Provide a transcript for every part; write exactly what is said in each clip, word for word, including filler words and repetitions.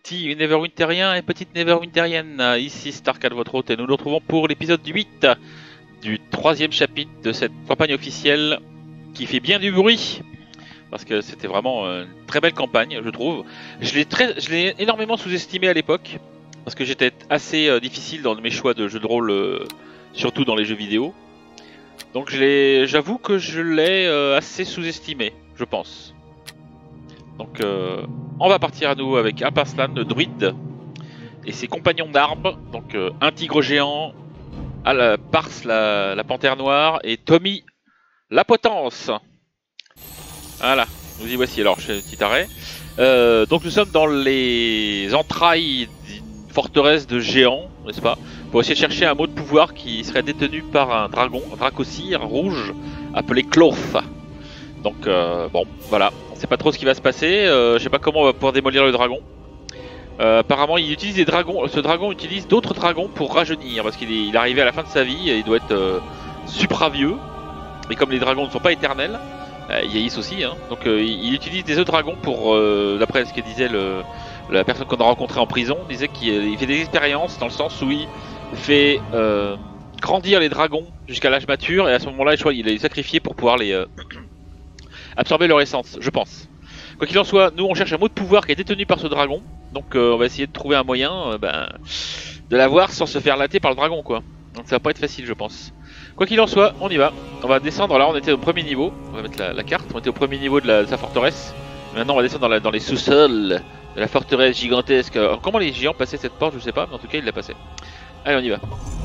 petits Neverwinteriens et petites Neverwinteriennes, ici Starcad votre hôte et nous nous retrouvons pour l'épisode huit du troisième chapitre de cette campagne officielle qui fait bien du bruit parce que c'était vraiment une très belle campagne je trouve. Je l'ai très, je l'ai énormément sous-estimé à l'époque parce que j'étais assez euh, difficile dans mes choix de jeux de rôle, euh, surtout dans les jeux vidéo. Donc j'avoue que je l'ai euh, assez sous-estimé, je pense. Donc euh, on va partir à nouveau avec Apaslan, le druide, et ses compagnons d'armes, donc euh, un tigre géant, à la Pars, la, la panthère noire, et Tommy, la potence. Voilà, nous y voici, alors je fais un petit arrêt. Euh, donc nous sommes dans les entrailles d'une forteresse de géants, n'est-ce pas, pour essayer de chercher un mot de pouvoir qui serait détenu par un dragon, un dracocire rouge, appelé Cloth. Donc euh, bon, voilà, on sait pas trop ce qui va se passer, euh, je sais pas comment on va pouvoir démolir le dragon. Euh, apparemment il utilise des dragons, ce dragon utilise d'autres dragons pour rajeunir, parce qu'il est, il est arrivé à la fin de sa vie et il doit être euh, supra vieux. Et comme les dragons ne sont pas éternels, euh, ils vieillissent aussi, hein. Donc euh, il utilise des autres dragons pour, euh, d'après ce que disait le, la personne qu'on a rencontrée en prison, il disait qu'il fait des expériences dans le sens où il fait euh, grandir les dragons jusqu'à l'âge mature, et à ce moment-là il est sacrifié pour pouvoir les... Euh, absorber leur essence, je pense. Quoi qu'il en soit, nous on cherche un mot de pouvoir qui est détenu par ce dragon. Donc euh, on va essayer de trouver un moyen euh, ben, de l'avoir sans se faire latter par le dragon, quoi. Donc ça va pas être facile, je pense. Quoi qu'il en soit, on y va. On va descendre, là on était au premier niveau. On va mettre la, la carte, on était au premier niveau de, la, de sa forteresse. Maintenant on va descendre dans, la, dans les sous-sols de la forteresse gigantesque. Alors, comment les géants passaient cette porte, je sais pas, mais en tout cas ils la passaient. Allez, on y va.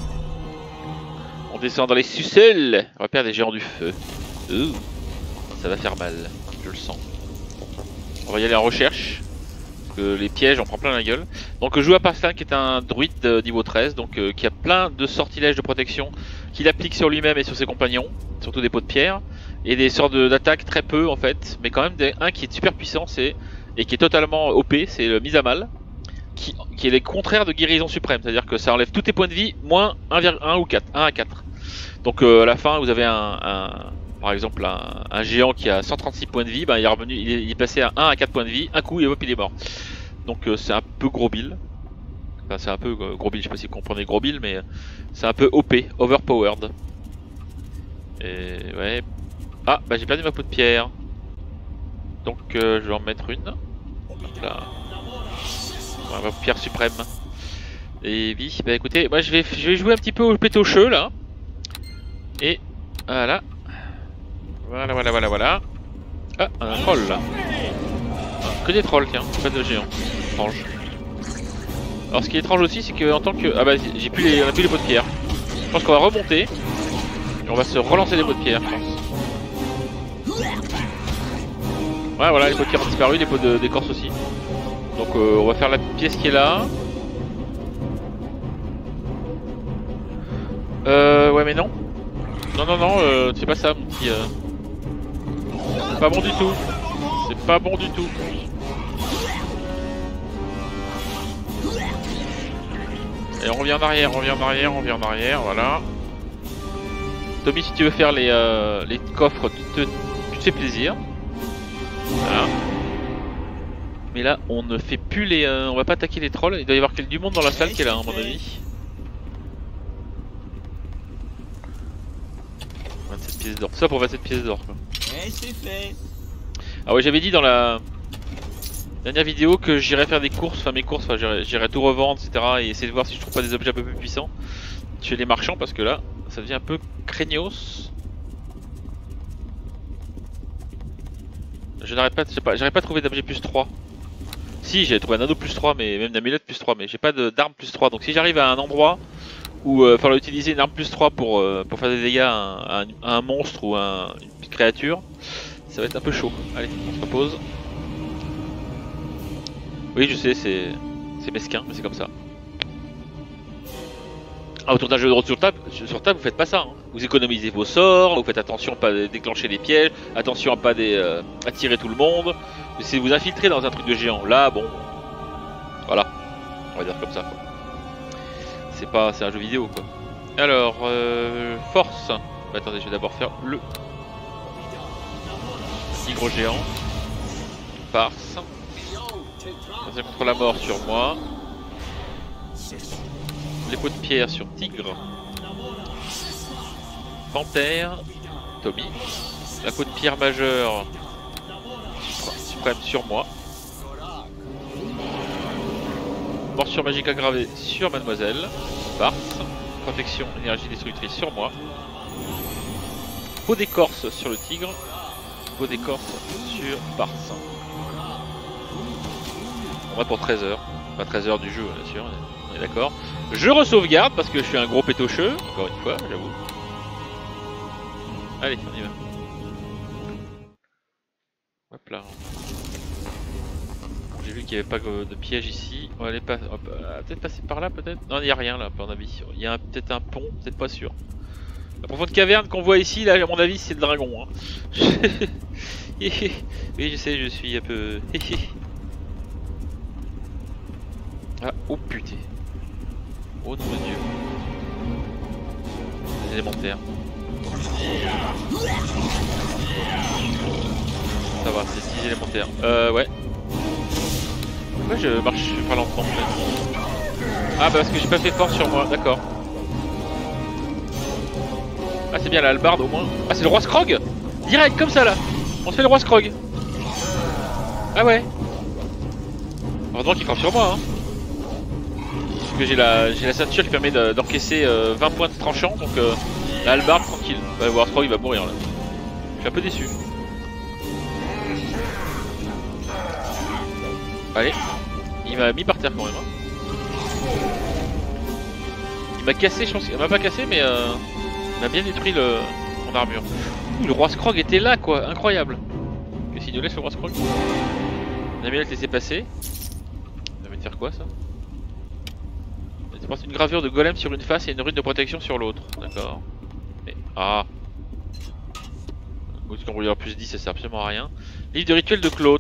On descend dans les sous-sols. Repère des géants du feu. Ouh. Ça va faire mal, je le sens. On va y aller en recherche, parce que les pièges on prend plein la gueule. Donc je joue à Apaslan qui est un druide de niveau treize, donc euh, qui a plein de sortilèges de protection qu'il applique sur lui-même et sur ses compagnons, surtout des pots de pierre, et des sortes d'attaques très peu en fait, mais quand même des, un qui est super puissant c'est et qui est totalement O P, c'est le mise à mal, qui, qui est le contraire de guérison suprême, c'est-à-dire que ça enlève tous tes points de vie, moins un ou quatre, un à quatre. Donc euh, à la fin vous avez un... un par exemple un, un géant qui a cent trente-six points de vie, ben, il, est revenu, il, est, il est passé à un à quatre points de vie, un coup et hop il est mort. Donc euh, c'est un peu gros bill. Enfin c'est un peu euh, gros bill, je sais pas si vous comprenez gros bill, mais c'est un peu O P, overpowered. Et ouais. Ah bah j'ai perdu ma peau de pierre. Donc euh, je vais en mettre une. Hop là. Ouais, ma pierre suprême. Et oui, bah écoutez, moi je vais, je vais jouer un petit peu au pétocheux là. Et voilà. Voilà, voilà, voilà, voilà. Ah, un troll là. Ah, que des trolls, tiens, pas de géants. Étrange. Alors, ce qui est étrange aussi, c'est que en tant que. Ah bah, j'ai plus les, on a plus les pots de pierre. Je pense qu'on va remonter. Et on va se relancer les pots de pierre, je pense. Ouais, voilà, les pots de pierre ont disparu, les pots d'écorce aussi. Donc, euh, on va faire la pièce qui est là. Euh, ouais, mais non. Non, non, non, euh, c'est pas ça, mon petit. Euh... C'est pas bon du tout. C'est pas bon du tout. Et on revient en arrière, on revient en arrière, on revient en arrière, voilà. Tommy, si tu veux faire les, euh, les coffres, tu te, tu te fais plaisir. Voilà. Mais là, on ne fait plus les... Euh, on va pas attaquer les trolls. Il doit y avoir du monde dans la salle qui est là, à mon avis. vingt-sept pièces d'or. Ça pour vingt-sept pièces d'or. Eh, c'est fait. Ah ouais, j'avais dit dans la dernière vidéo que j'irais faire des courses, enfin mes courses, enfin j'irais tout revendre, et cetera. Et essayer de voir si je trouve pas des objets un peu plus puissants chez les marchands, parce que là, ça devient un peu craignos. Je n'arrête pas, je sais pas, j'arrive pas à trouver d'objet plus trois. Si, j'ai trouvé un anneau plus trois, mais même d'amulette plus trois, mais j'ai pas d'arme plus trois. Donc si j'arrive à un endroit où il euh, falloir utiliser une arme plus trois pour, euh, pour faire des dégâts à un, à un, à un monstre ou à un, une créature, ça va être un peu chaud. Allez, on se repose. Oui, je sais, c'est c'est mesquin, mais c'est comme ça. Ah, autour d'un jeu de rôle sur table, sur table, vous faites pas ça. Hein. Vous économisez vos sorts, vous faites attention à pas déclencher les pièges, attention à pas des, euh, attirer tout le monde. Essayez de vous infiltrer dans un truc de géant. Là, bon, voilà, on va dire comme ça. C'est pas, c'est un jeu vidéo quoi. Alors, euh, force. Bah, attendez, je vais d'abord faire le tigre géant. Farce. Gardien contre la mort sur moi. Les pots de pierre sur Tigre. Panthère. Tommy. La peau de pierre majeure. Suprême sur moi. Morsure magique aggravée sur Mademoiselle. Bart. Protection énergie destructrice sur moi. Peau d'écorce sur le tigre. Peau d'écorce sur Bart. On va pour treize heures. Pas treize heures du jeu, bien sûr. On est d'accord. Je re-sauvegarde parce que je suis un gros pétocheux. Encore une fois, j'avoue. Allez, on y va. Hop là. Bon, j'ai vu qu'il n'y avait pas de piège ici. On va aller pas... peut-être passer par là, peut-être. Non, il n'y a rien là, à mon avis. Il y a peut-être un pont, peut-être pas sûr. La profonde caverne qu'on voit ici, là, à mon avis, c'est le dragon. Hein. Oui, je sais, je suis un peu. Ah, oh putain. Oh nom de Dieu. Les élémentaires. Ça va, c'est dix élémentaires. Euh, ouais. Pourquoi je marche pas lentement en fait? Ah, bah parce que j'ai pas fait fort sur moi, d'accord. Ah, c'est bien la hallebarde au moins. Ah, c'est le roi Scrog. Direct, comme ça là. On se fait le roi Scrog. Ah ouais. Heureusement qu'il frappe sur moi, hein. Parce que j'ai la, j'ai la ceinture qui permet d'encaisser euh, vingt points de tranchant, donc euh, la hallebarde tranquille. Bah, le roi Scrog il va mourir là. Je suis un peu déçu. Allez. Il m'a mis par terre quand même. Hein. Il m'a cassé, je pense qu'il m'a pas cassé, mais euh, il m'a bien détruit le, mon armure. Ouh, le roi Scrog était là quoi, incroyable. Qu'est-ce qu'il nous laisse le roi Scrog? On a bien le laisser passer. Ça va me faire quoi ça? C'est une gravure de golem sur une face et une rune de protection sur l'autre. D'accord. Mais... Ah. Parce qu'on roule plus dix, ça sert absolument à rien. Livre de rituel de Claude.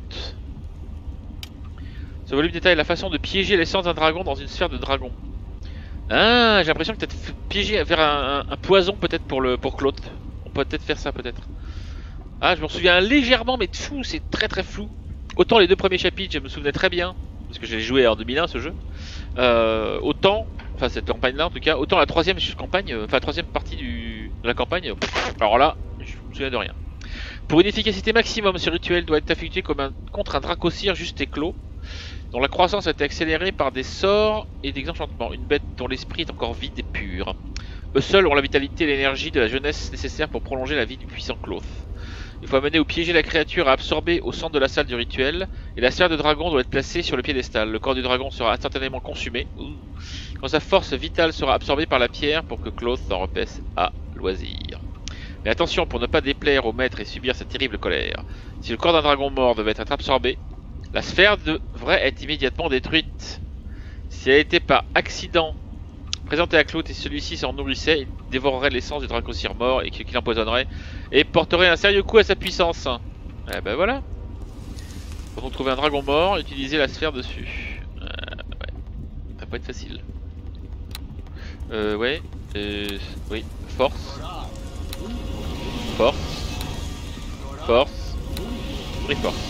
Ce volume détaille la façon de piéger l'essence d'un dragon dans une sphère de dragon. Ah, j'ai l'impression que peut-être piéger vers un, un, un poison peut-être pour le pour Claude. On peut peut-être faire ça peut-être. Ah, je m'en souviens légèrement, mais fou, c'est très très flou. Autant les deux premiers chapitres, je me souvenais très bien, parce que je l'ai joué en deux mille un ce jeu. Euh, autant, enfin cette campagne-là en tout cas, autant la troisième campagne, enfin la troisième partie du, de la campagne, pff, alors là, je me souviens de rien. Pour une efficacité maximum, ce rituel doit être effectué comme un, contre un dracocire juste éclos, dont la croissance a été accélérée par des sorts et des enchantements. Une bête dont l'esprit est encore vide et pur. Eux seuls ont la vitalité et l'énergie de la jeunesse nécessaire pour prolonger la vie du puissant Cloth. Il faut amener ou piéger la créature à absorber au centre de la salle du rituel, et la sphère de dragon doit être placée sur le piédestal. Le corps du dragon sera instantanément consumé, quand sa force vitale sera absorbée par la pierre pour que Cloth s'en repaisse à loisir. Mais attention pour ne pas déplaire au maître et subir sa terrible colère. Si le corps d'un dragon mort devait être absorbé, la sphère devrait être immédiatement détruite. Si elle était par accident présentée à Cloth et celui-ci s'en nourrissait, il dévorerait l'essence du dracocire mort et qu'il empoisonnerait et porterait un sérieux coup à sa puissance. Eh ben voilà. Quand on trouve un dragon mort, utilisez la sphère dessus. Euh, ouais. Ça va pas être facile. Euh, ouais. Euh, oui. Force. Force. Force. Oui, force.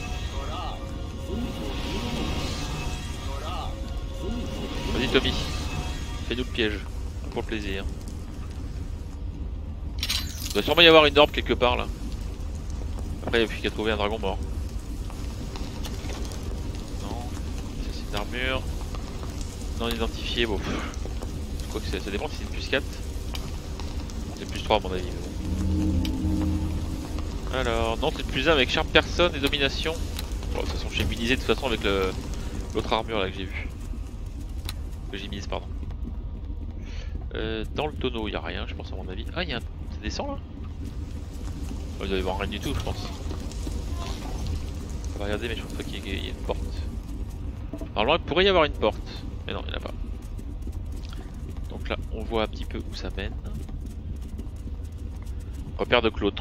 Vas-y Tommy. Fais-nous le piège. Pour le plaisir. Il doit sûrement y avoir une orbe quelque part là. Après il n'y a plus qu'à trouver un dragon mort. Non. Ça c'est une armure. Non identifié. Bon. Je crois que ça dépend si c'est une plus quatre. C'est plus trois à mon avis. Bon. Alors, non, c'est plus un avec charme personne et domination. Bon, de toute façon, j'ai minisé de toute façon avec l'autre armure là que j'ai vu. Que j'ai mise, pardon. Euh, dans le tonneau, il n'y a rien, je pense, à mon avis. Ah, il y a un. Ça descend là? Oh, il doit y avoir rien du tout, je pense. On va regarder, mais je pense pas qu'il y ait une porte. Normalement, il pourrait y avoir une porte, mais non, il n'y en a pas. Donc là, on voit un petit peu où ça mène. Repère de Claude.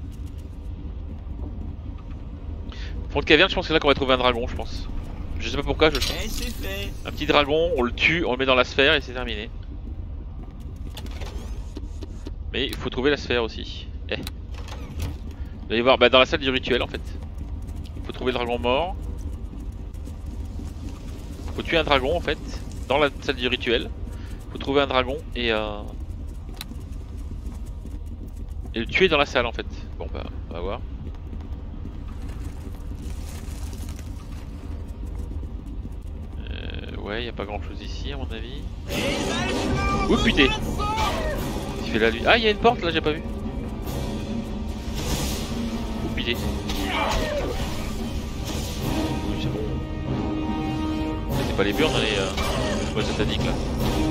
Fond de caverne, je pense que c'est là qu'on va trouver un dragon, je pense. Je sais pas pourquoi, je sens. Un petit dragon, on le tue, on le met dans la sphère et c'est terminé. Mais il faut trouver la sphère aussi. Eh. Vous allez voir, bah dans la salle du rituel en fait. Il faut trouver le dragon mort. Faut tuer un dragon en fait, dans la salle du rituel. Faut trouver un dragon et, euh... et le tuer dans la salle en fait. Bon bah, on va voir. Euh, ouais, y a pas grand chose ici à mon avis. Ouh putain! Il fait la nuit. Ah, il y a une porte là, j'ai pas vu. Ouh putain. Oui, c'est bon. C'est pas les burnes, les euh, choix sataniques là.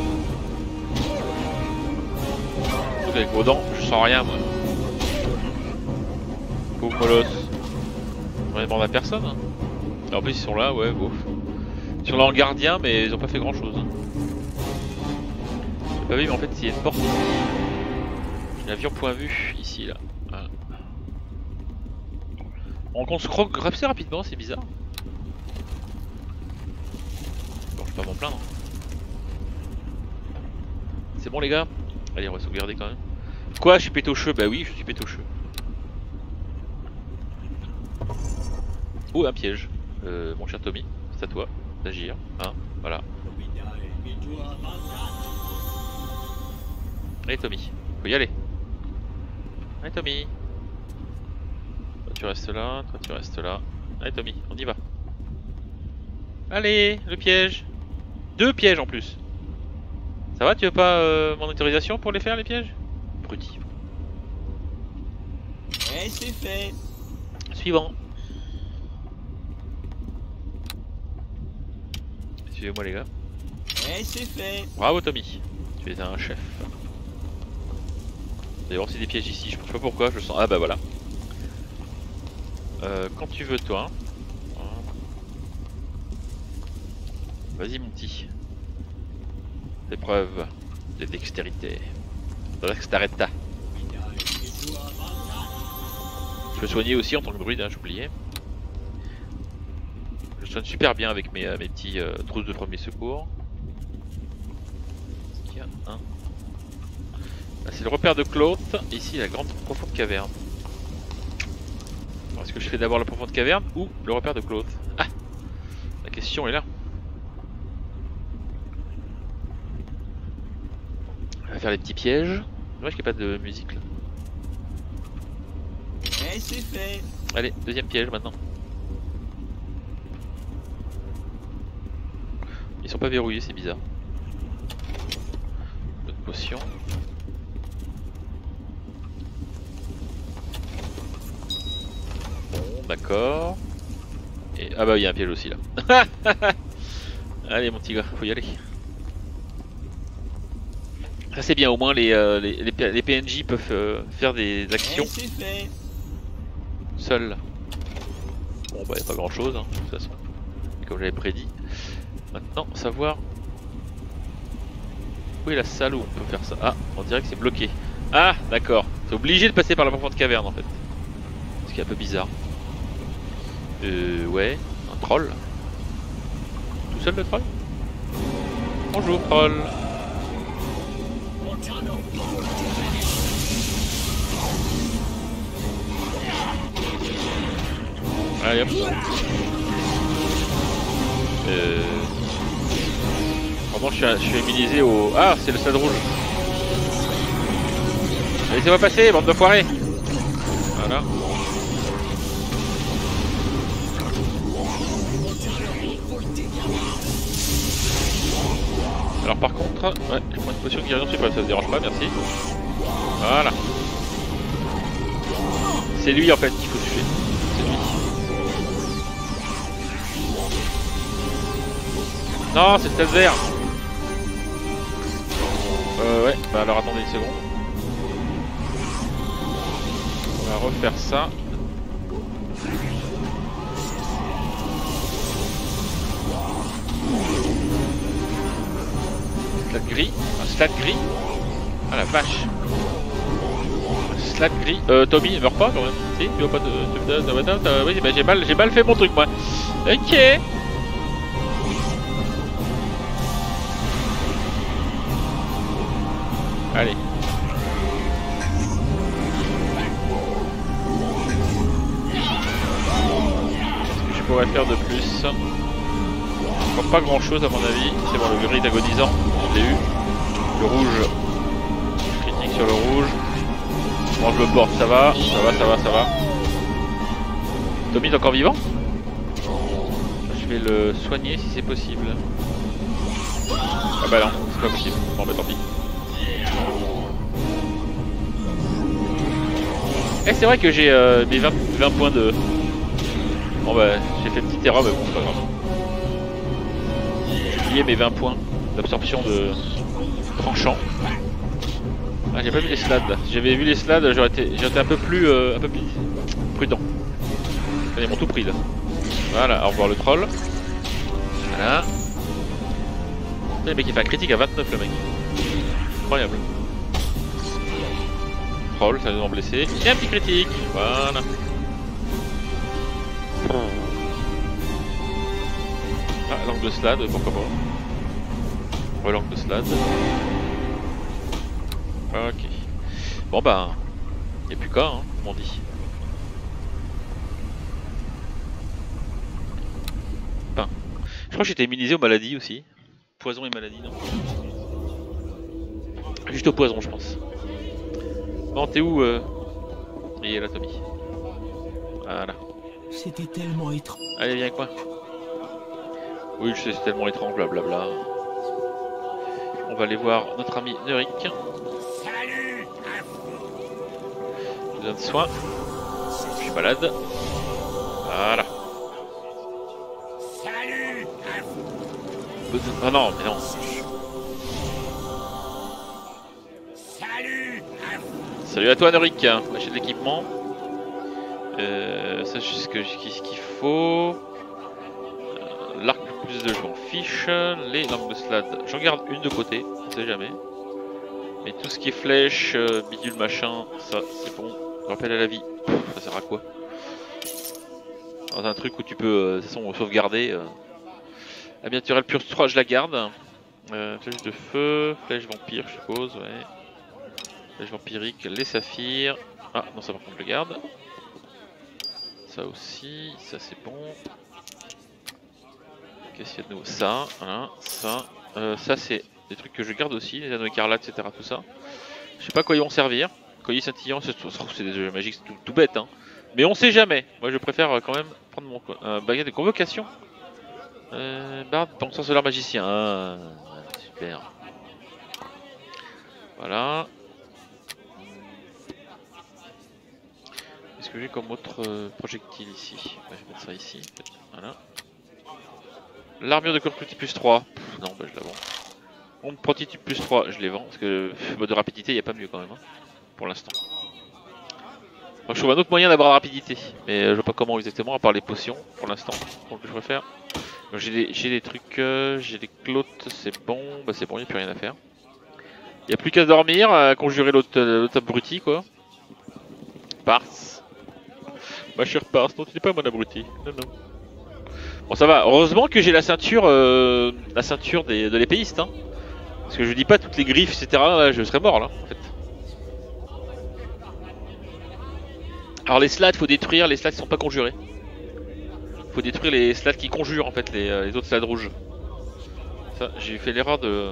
Avec vos dents, je sens rien moi. Pauvre molosse. On demande à personne. Hein. En plus ils sont là, ouais, bof. Ils sont là en gardien, mais ils ont pas fait grand chose. Hein. J'ai pas vu, mais en fait, il y a une porte ici. L'avion point vu ici là. Voilà. On rencontre ce croc assez rapidement, c'est bizarre. Bon, je peux pas m'en plaindre. C'est bon les gars? Allez, on va sauvegarder quand même. Quoi, je suis pétocheux? Bah oui, je suis pétocheux. Oh, un piège. Euh, mon cher Tommy, c'est à toi d'agir. Hein, voilà. Allez Tommy, faut y aller. Allez Tommy. Toi tu restes là, toi tu restes là. Allez Tommy, on y va. Allez, le piège. Deux pièges en plus. Ça va, tu veux pas euh, mon autorisation pour les faire les pièges? Bruti. Eh, c'est fait. Suivant. Suivez-moi les gars. Eh, c'est fait. Bravo Tommy, tu es un chef. D'ailleurs aussi des pièges ici, je sais pas pourquoi, je sens... Ah bah voilà. Euh, quand tu veux toi. Hein. Vas-y mon petit. Épreuve de dextérité. De dextérita. Je peux soigner aussi en tant que druide, hein, j'oubliais. Je soigne super bien avec mes, mes petits euh, trousses de premier secours. Est-ce qu'il y a un... Là c'est le repère de Claude, ici la grande profonde caverne. Est-ce que je fais d'abord la profonde caverne ou le repère de Claude? Ah, la question est là. On va faire les petits pièges. Dommage qu'il n'y ait pas de musique là. Eh, c'est fait. Allez, deuxième piège maintenant. Ils sont pas verrouillés, c'est bizarre. Notre potion. Bon, d'accord. Et ah bah il y a un piège aussi là. Allez mon petit gars, faut y aller. Ça c'est bien, au moins les, euh, les, les, les P N J peuvent euh, faire des actions seuls. Bon bah y a pas grand chose hein, de toute façon, comme j'avais prédit. Maintenant savoir où est la salle où on peut faire ça. Ah, on dirait que c'est bloqué. Ah d'accord, c'est obligé de passer par la profonde caverne en fait. Ce qui est un peu bizarre. Euh ouais, un troll. Tout seul le troll? Bonjour troll. Allez hop. Euh... Vraiment je suis, je suis immunisé au... Ah c'est le stade rouge. Laissez-moi passer, bande de foirés. Voilà. Alors par contre, ouais, je prends une potion de guérison, je sais pas, ça se dérange pas, merci. Voilà. C'est lui en fait qu'il faut tuer. C'est lui. Non, c'est le stade vert. Euh ouais, bah alors attendez une seconde. On va refaire ça. Slat gris, un slat gris. Ah la vache. Un slat gris. Euh Tommy, il meurt pas quand même. Si, tu veux pas de. Oui, bah j'ai mal, j'ai mal fait mon truc moi. Ok. Allez. Qu'est-ce que je pourrais faire de plus? prend pas grand chose à mon avis. C'est bon, le gris agonisant, je l'ai eu. Le rouge, critique sur le rouge. Bon, je le porte, ça va, ça va, ça va, ça va. Tommy est encore vivant? Je vais le soigner si c'est possible. Ah bah non, c'est pas possible. Bon bah tant pis. Eh c'est vrai que j'ai euh, mes vingt, vingt points de... Bon bah j'ai fait une petite erreur mais bon c'est pas grave. J'ai oublié mes vingt points d'absorption de tranchant. Ah j'ai pas vu les slades là. Si j'avais vu les slades j'aurais été, été un peu plus euh, un peu plus prudent. Ils m'ont tout pris là. Voilà, au revoir le troll. Voilà. Le mec il fait un critique à vingt-neuf le mec. Incroyable. Troll, ça nous en blessé. Et un petit critique. Voilà. Ah, langue de slade, pourquoi pas. Ouais, langue de slade. Ok. Bon bah, y'a plus qu'à, hein, comme on dit. Pain. Je crois que j'étais immunisé aux maladies aussi. Poison et maladie, non? Juste au poison, je pense. Bon, t'es où euh... Il est là, Tommy. Voilà. C'était tellement étrange. Allez, viens avec moi. Oui, je sais, c'est tellement étrange, blablabla. On va aller voir notre ami Neuric. Salut. Je donne soin. Je suis malade. Voilà. Salut. Ah non, mais non. Salut. Salut à toi, Neuric. Achète de l'équipement. Euh, ça, je sais ce qu'il faut. Euh, L'arc plus de je m'en fiche. Les lampes de slade, j'en garde une de côté, on sait jamais. Mais tout ce qui est flèche, euh, bidule machin, ça c'est bon. Rappel à la vie, ça sert à quoi? Dans un truc où tu peux, euh, de toute façon, sauvegarder. Euh... La miniaturelle pure trois, je la garde. Euh, flèche de feu, flèche vampire, je suppose, ouais. Flèche vampirique, les saphirs. Ah, non, ça par contre, je le garde. Ça aussi, ça c'est bon. Qu'est-ce qu'il y a de nouveau? Ça, voilà, ça. Euh, ça c'est des trucs que je garde aussi, les anneaux écarlates, et cetera. Tout ça. Je sais pas à quoi ils vont servir. Collier scintillant, c'est des jeux magiques tout, tout bête, hein. Mais on sait jamais. Moi je préfère quand même prendre mon euh, baguette de convocation. Euh, barbe, pensant solaire magicien. Ah, super. Voilà. Qu'est-ce que j'ai comme autre euh, projectile ici? Ouais, je vais mettre ça ici. Voilà. L'armure de course plus trois. Pff, non, bah je la vends. Mon prototype plus trois, je les vends. Parce que mode de rapidité, il n'y a pas mieux quand même. Hein, pour l'instant. Moi je trouve un autre moyen d'avoir la rapidité. Mais euh, je vois pas comment exactement, à part les potions pour l'instant. Donc je préfère. J'ai des, des trucs. Euh, j'ai des clottes, c'est bon. Bah c'est bon, il n'y a plus rien à faire. Il n'y a plus qu'à dormir, à conjurer l'autre abruti quoi. Pars. Ma chère Pars, non tu n'es pas mon abruti. Non, non. Bon ça va, heureusement que j'ai la ceinture euh, la ceinture des, de l'épéiste hein. Parce que je dis pas toutes les griffes et cetera là, je serais mort là en fait. Alors les slats faut détruire, les slats qui sont pas conjurés. Faut détruire les slats qui conjurent en fait, les, les autres slats rouges. Ça j'ai fait l'erreur de...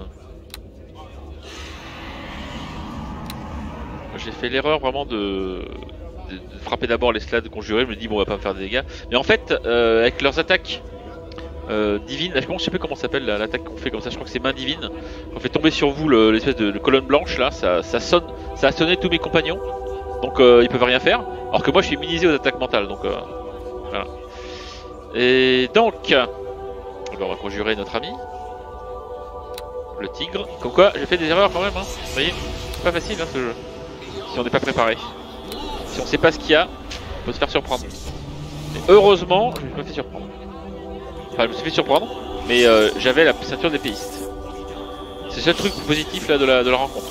J'ai fait l'erreur vraiment de... de, de frapper d'abord les slats conjurés, je me dis bon on va pas me faire des dégâts. Mais en fait euh, avec leurs attaques Euh, divine, je sais plus comment s'appelle l'attaque qu'on fait comme ça, je crois que c'est main divine. On fait tomber sur vous l'espèce de, de colonne blanche là, ça, ça sonne, ça a sonné tous mes compagnons, donc euh, ils peuvent rien faire. Alors que moi je suis immunisé aux attaques mentales, donc euh, voilà. Et donc, on va conjurer notre ami, le tigre. Comme quoi, j'ai fait des erreurs quand même, hein. Vous voyez, c'est pas facile hein, ce jeu. Si on n'est pas préparé, si on sait pas ce qu'il y a, on peut se faire surprendre. Mais heureusement, je me fais surprendre. Enfin, je me suis fait surprendre, mais euh, j'avais la ceinture d'épéiste. C'est le seul truc positif là de la, de la rencontre.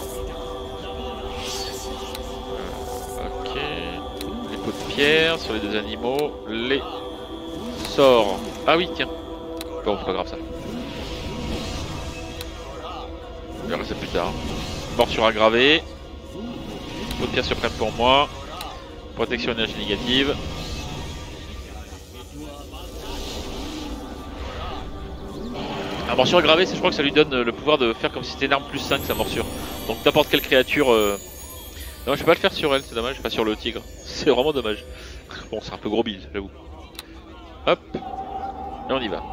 Euh, ok. Les pots de pierre sur les deux animaux. Les sorts. Ah oui, tiens. Bon, c'est pas grave ça. Je verrai ça plus tard. Morsure aggravée. Pot de pierre suprême pour moi. Protection énergie négative. La morsure gravée, je crois que ça lui donne le pouvoir de faire comme si c'était une arme plus cinq sa morsure. Donc n'importe quelle créature... Euh... Non, je vais pas le faire sur elle, c'est dommage, pas sur le tigre. C'est vraiment dommage. Bon, c'est un peu gros build, j'avoue. Hop. Et on y va.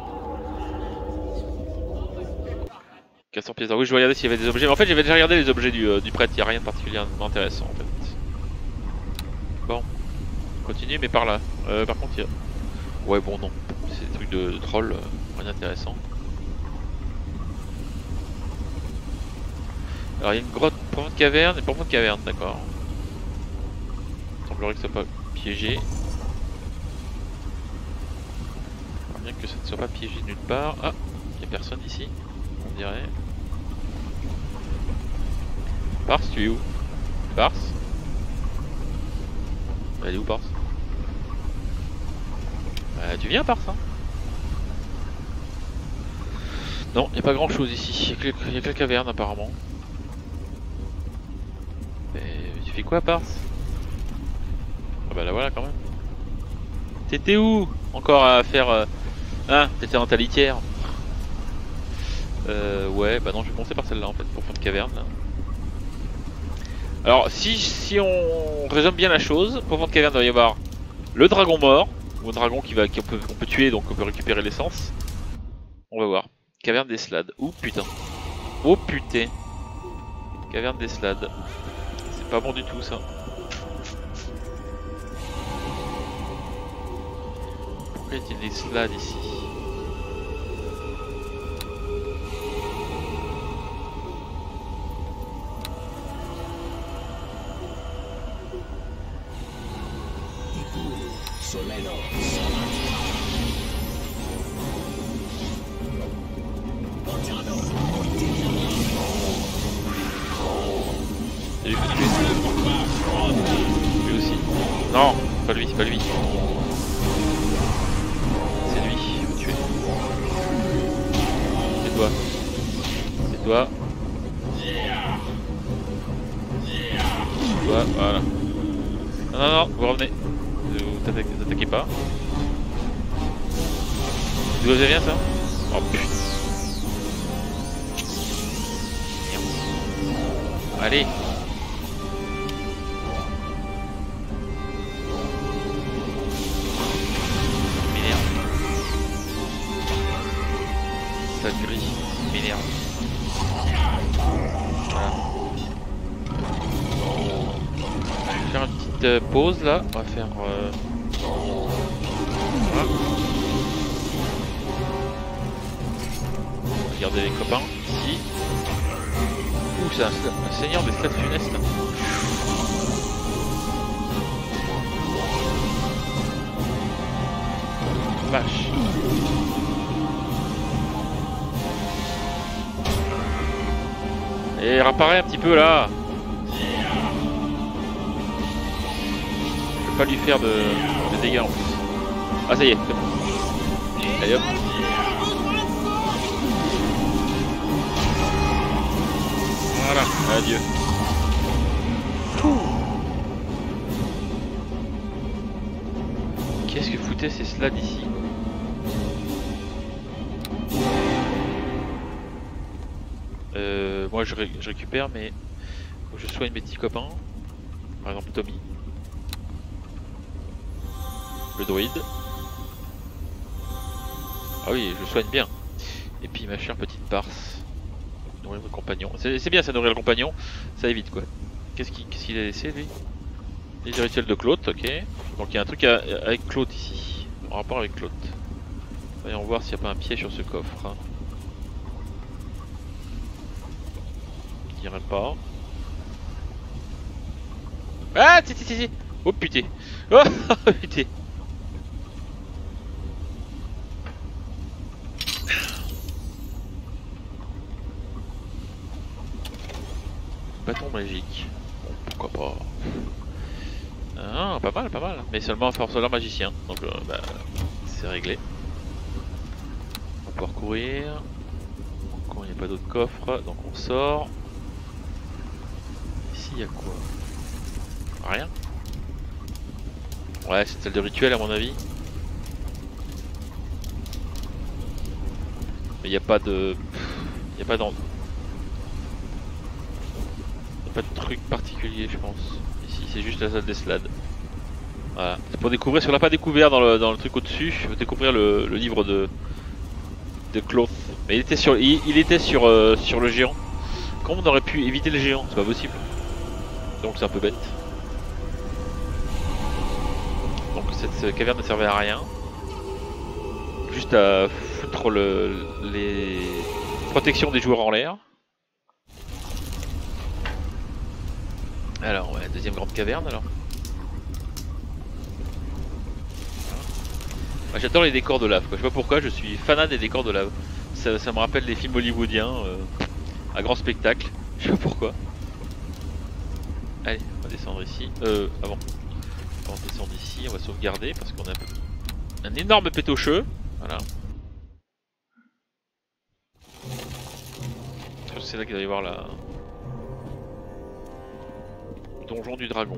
quatre cents pièces d'or. Oui, je vais regarder s'il y avait des objets. Mais en fait, j'avais déjà regardé les objets du, euh, du prêtre, il n'y a rien de particulièrement intéressant en fait. Bon. Continue, mais par là. Euh, par contre, il y a... Ouais, bon, non. C'est des trucs de, de troll, euh, rien d'intéressant. Alors il y a une grotte profonde caverne et profonde caverne, d'accord. Il semblerait que ça soit pas piégé. Bien que ça ne soit pas piégé nulle part. Ah, il n'y a personne ici, on dirait. Pars, tu es où? Pars? Elle est où Pars? Bah, tu viens Pars hein? Non, il n'y a pas grand chose ici, il n'y a, a que la caverne apparemment. Mais tu fais quoi Pars? Ah bah la voilà quand même. T'étais où? Encore à faire... Euh... Ah, t'étais en ta litière. Euh, ouais, bah non, je vais commencer par celle-là en fait, pour faire de caverne là. Alors, si, si on résume bien la chose, pour faire de caverne, il va y avoir le dragon mort, ou un dragon qui va, qu'on peut, qu'on peut tuer, donc on peut récupérer l'essence. On va voir. Caverne des slades. Ouh putain. Oh putain. Caverne des slades. C'est pas bon du tout ça. Pourquoi y a-t-il des slades ici? C'est lui, faut tuer. Lui aussi. Non, pas lui, c'est pas lui. C'est lui, faut tuer. C'est toi. C'est toi. C'est toi, voilà. Non, non, non, vous revenez. Vous attaquez pas. D'où ça vient ça? Oh putain. Merde. Allez. M'énerve. Ça grille. M'énerve. Voilà. Je vais faire une petite euh, pause là. On va faire... Euh... Voilà. Regardez les copains, ici. Ouh, c'est un, un seigneur des stades funestes. Vache. Et réapparaît un petit peu là. Je peux pas lui faire de, de dégâts en plus. Ah ça y est, c'est bon. Allez hop. Voilà, adieu. Qu'est-ce que foutaient ces slades ici? Euh, moi je, ré je récupère, mais faut que je soigne mes petits copains. Par exemple Tommy. Le druide. Ah oui, je soigne bien. Et puis ma chère petite Parse. Nourrir le compagnon. C'est bien ça, nourrir le compagnon. Ça évite quoi. Qu'est-ce qu'il qu'est-ce qu'il a laissé lui? Les rituels de Cloth, ok. Donc il y a un truc à, avec Cloth ici. En rapport avec Cloth. Voyons voir s'il n'y a pas un piège sur ce coffre. Hein. Je dirais pas. Ah, si, si, si, si. Oh putain. Oh putain. Bâton magique. Bon, pourquoi pas. Ah, pas mal, pas mal. Mais seulement un force solaire magicien. Donc, euh, bah, c'est réglé. On va pouvoir courir. Encore, il n'y a pas d'autres coffres. Donc, on sort. Ici, il y a quoi? Rien. Ouais, c'est celle de rituel, à mon avis. Mais il n'y a pas de... Il n'y a pas d'en... Pas de truc particulier je pense. Ici c'est juste la salle d'escalade. Voilà. C'est pour découvrir, si on l'a pas découvert dans le, dans le truc au-dessus, il faut découvrir le, le livre de de Cloth. Mais il était sur il, il était sur, euh, sur le géant. Comment on aurait pu éviter le géant? C'est pas possible. Donc c'est un peu bête. Donc cette caverne ne servait à rien. Juste à foutre le, les protections des joueurs en l'air. Alors, ouais, deuxième grande caverne alors. Ah, j'adore les décors de lave, quoi. Je sais pas pourquoi, je suis fanat des décors de lave. Ça, ça me rappelle les films hollywoodiens euh, à grand spectacle. Je sais pas pourquoi. Allez, on va descendre ici. Euh, avant. On va descendre ici, on va sauvegarder parce qu'on a un, peu... un énorme pétocheux. Voilà. Je pense que c'est là qu'il va y avoir la... Donjon du dragon.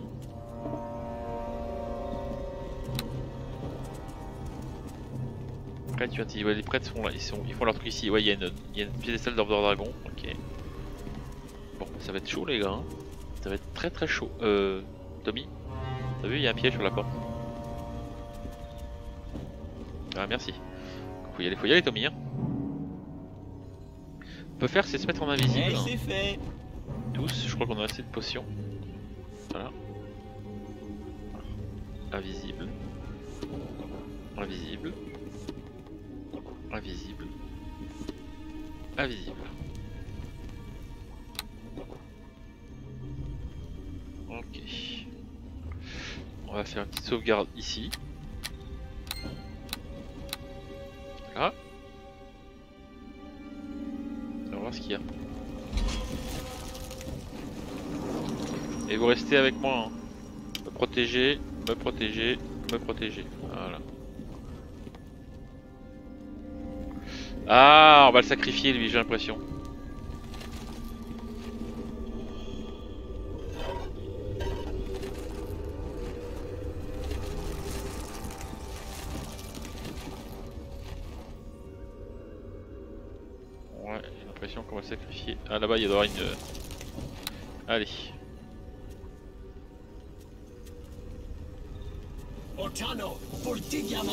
Après tu vois, les prêtres sont là, ils, sont, ils font leur truc ici. Ouais, il y a une, il y a une piédestal d'Order Dragon. Ok. Bon, ça va être chaud les gars. Hein. Ça va être très très chaud. Euh, Tommy, t'as vu, il y a un piège sur la porte. Ah merci. Faut y aller, faut y aller Tommy. Hein. On peut faire, c'est se mettre en invisible. Hey, c'est fait. Tous, je crois qu'on a assez de potions. Voilà. Invisible. Invisible. Invisible. Invisible. Ok. On va faire une petite sauvegarde ici. Là. On va voir ce qu'il y a. Et vous restez avec moi. Hein. Me protéger, me protéger, me protéger. Voilà. Ah, on va le sacrifier lui, j'ai l'impression. Ouais, j'ai l'impression qu'on va le sacrifier. Ah, là-bas, il y aura une... Allez. Ochano, pour tes diamants.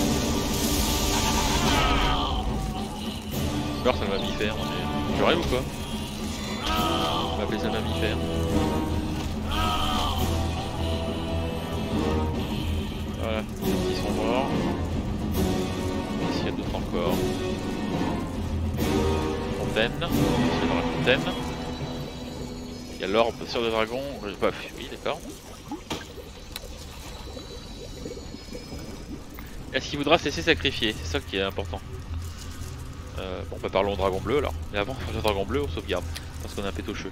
J'espère que c'est un mammifère. Tu rêves ou quoi? On va appeler ça mammifère. Voilà, ils sont morts. Ici il y a d'autres encore. Fontaine. C'est dans la fontaine. Il y a l'orbe sur le dragon. Bah, oui, d'accord. Est-ce qu'il voudra se laisser sacrifier? C'est ça qui est important. Euh, bon, bah parlons au dragon bleu alors. Mais avant, le dragon bleu, on sauvegarde. Parce qu'on a un pétocheux.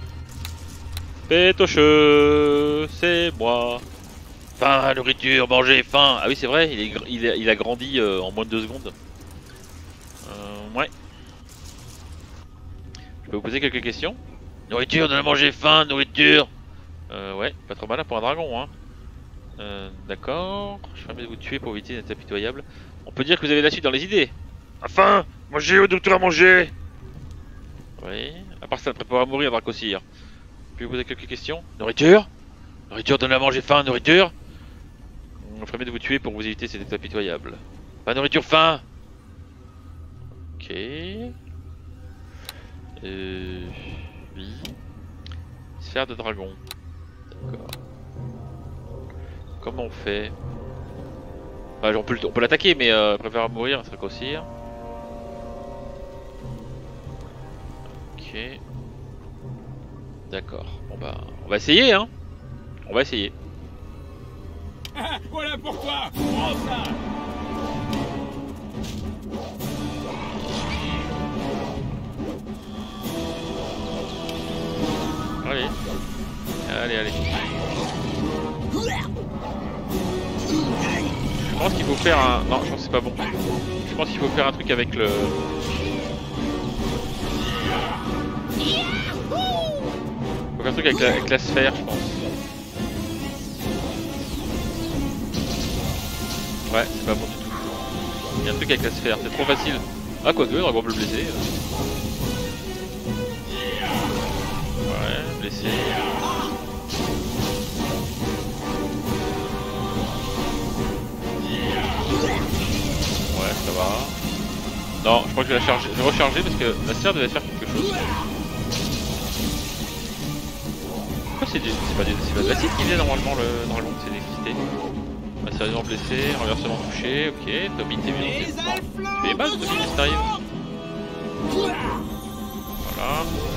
Pétocheux, c'est moi. Faim, nourriture, manger, faim. Ah oui, c'est vrai, il, est, il, a, il a grandi euh, en moins de deux secondes. Euh, ouais. Je peux vous poser quelques questions? Nourriture, de la manger, faim, nourriture. Euh, ouais, pas trop mal pour un dragon, hein. Euh, D'accord, je permets de vous tuer pour éviter d'être impitoyable. On peut dire que vous avez la suite dans les idées. Enfin, manger au docteur à manger. Oui, à part ça, prépare à mourir, Dracossir. Je peux vous poser quelques questions? Nourriture? Nourriture, donne à manger, faim, nourriture. On permet de vous tuer pour vous éviter d'être impitoyable. Pas nourriture, faim. Ok. Euh... Oui. Sphère de dragon. D'accord. Comment on fait? Enfin, on peut, on peut l'attaquer, mais euh, préfère mourir, ça aussi. Ok. D'accord. Bon bah, on va essayer, hein. On va essayer. Ah, voilà pourquoi. Prends ça. Allez. Allez, allez. Je pense qu'il faut faire un... Non, je pense que c'est pas bon. Je pense qu'il faut faire un truc avec le... Faut faire un truc avec la, avec la sphère, je pense. Ouais, c'est pas bon du tout. Il y a un truc avec la sphère, c'est trop facile. Ah, quoique, dragon bleu blessé. Ouais, blessé. Ouais, ça va. Non, je crois que je vais la charger. Je vais recharger parce que la sphère devait faire quelque chose. Pourquoi c'est du... c'est pas du... c'est pas de l'acide qui vient normalement le dragon, c'est l'électricité. Ah, sérieusement blessé, renversement touché, ok, Tommy t'es mieux. Tu fais mal Tommy si t'arrives. Voilà.